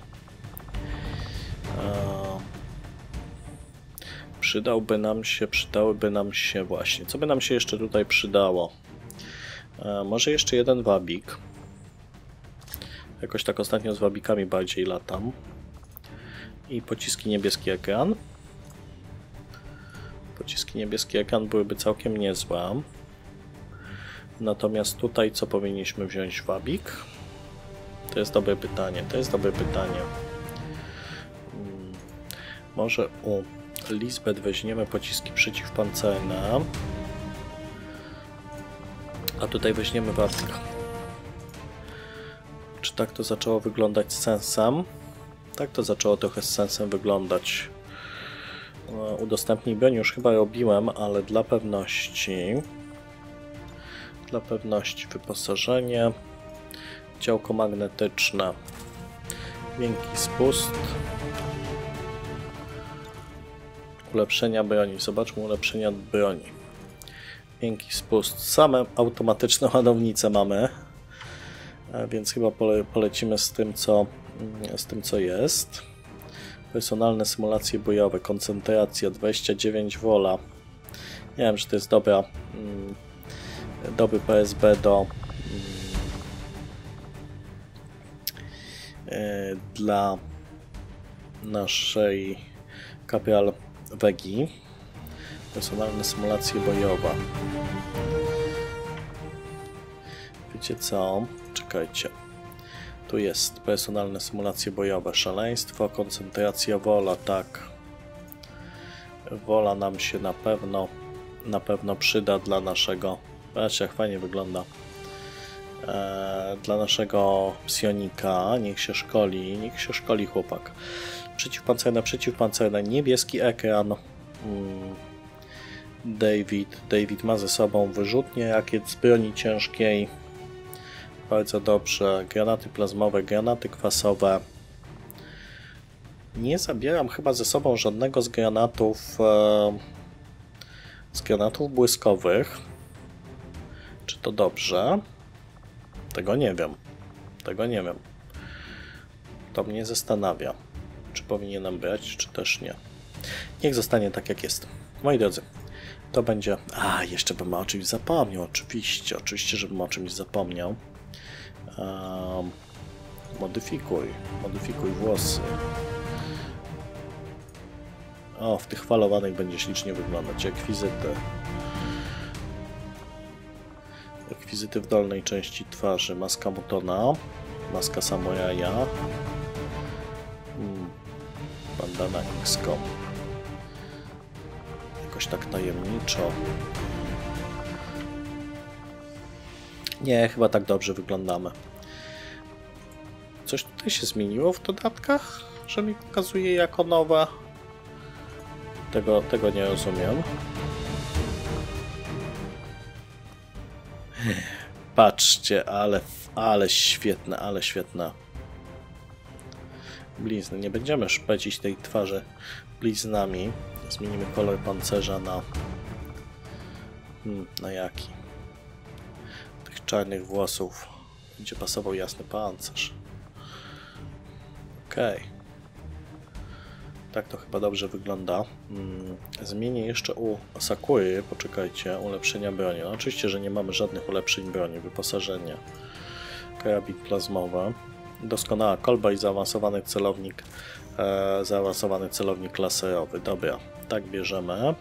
Przydałyby nam się właśnie. Co by nam się jeszcze tutaj przydało? Może jeszcze jeden wabik. Jakoś tak ostatnio z wabikami bardziej latam. I pociski niebieski ekran. Pociski niebieski ekran byłyby całkiem niezłe. Natomiast tutaj co powinniśmy wziąć? Wabik? To jest dobre pytanie. Może u Lisbeth weźmiemy pociski przeciwpancerne. A tutaj weźmiemy wabik. Czy tak to zaczęło wyglądać z sensem? Tak to zaczęło trochę z sensem wyglądać. Udostępnij broń już chyba robiłem, ale dla pewności wyposażenie, działko magnetyczne, miękki spust, ulepszenia broni. Zobaczmy ulepszenia broni. Miękki spust. Same automatyczne ładownice mamy, więc chyba polecimy z tym co jest. Personalne symulacje bojowe, koncentracja 29 wola. Nie wiem, czy to jest dobry PSB dla naszej Kapral Wegi. Personalne symulacje bojowe. Wiecie co? Czekajcie. Tu jest personalne symulacje bojowe, szaleństwo, koncentracja, wola, tak. Wola nam się na pewno przyda dla naszego... Patrzcie, jak fajnie wygląda. Dla naszego psionika. Niech się szkoli chłopak. Przeciwpancerne, niebieski ekran. David ma ze sobą wyrzutnie rakiet z broni ciężkiej. Bardzo dobrze. Granaty plazmowe, granaty kwasowe. Nie zabieram chyba ze sobą żadnego z granatów błyskowych. Czy to dobrze? Tego nie wiem. To mnie zastanawia. Czy powinienem brać, czy też nie. Niech zostanie tak, jak jest. Moi drodzy, to będzie... jeszcze bym o czymś zapomniał. Oczywiście, żebym o czymś zapomniał. Modyfikuj włosy. O, w tych falowanych będzie ślicznie wyglądać. Rekwizyty w dolnej części twarzy. Maska Mutona. Maska Samuraja. Bandana XCOM. Jakoś tak tajemniczo. Nie, chyba tak dobrze wyglądamy. Coś tutaj się zmieniło w dodatkach, że mi pokazuje jako nowe. Tego nie rozumiem. Patrzcie, ale świetne. Blizny. Nie będziemy szpecić tej twarzy bliznami. Zmienimy kolor pancerza na jaki? Tych czarnych włosów będzie pasował jasny pancerz. Okej. Tak to chyba dobrze wygląda. Zmienię jeszcze u Sakury, poczekajcie, ulepszenia broni. No, oczywiście, że nie mamy żadnych ulepszeń broni, wyposażenie. Karabin plazmowy. Doskonała kolba i zaawansowany celownik laserowy. Dobra, tak bierzemy.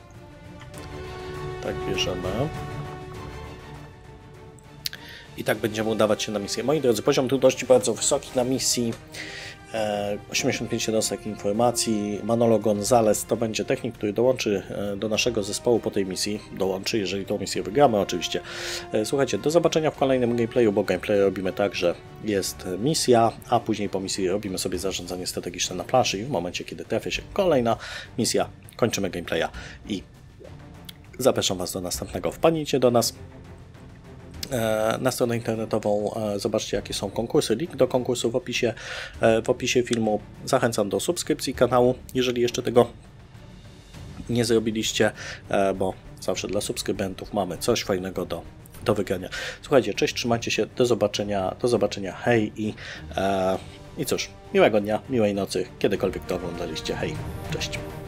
I tak będziemy udawać się na misję. Moi drodzy, poziom trudności bardzo wysoki na misji. 85 jednostek informacji. Manolo Gonzalez to będzie technik, który dołączy do naszego zespołu po tej misji. Dołączy, jeżeli tą misję wygramy oczywiście. Słuchajcie, do zobaczenia w kolejnym gameplayu, bo gameplay robimy tak, że jest misja, a później po misji robimy sobie zarządzanie strategiczne na planszy i w momencie, kiedy trafia się kolejna misja, kończymy gameplaya i zapraszam Was do następnego. Wpadnijcie do nas na stronę internetową, zobaczcie, jakie są konkursy. Link do konkursu w opisie filmu. Zachęcam do subskrypcji kanału, jeżeli jeszcze tego nie zrobiliście, bo zawsze dla subskrybentów mamy coś fajnego do wygrania. Słuchajcie, cześć, trzymajcie się, do zobaczenia, hej i cóż, miłego dnia, miłej nocy, kiedykolwiek to oglądaliście, hej, cześć.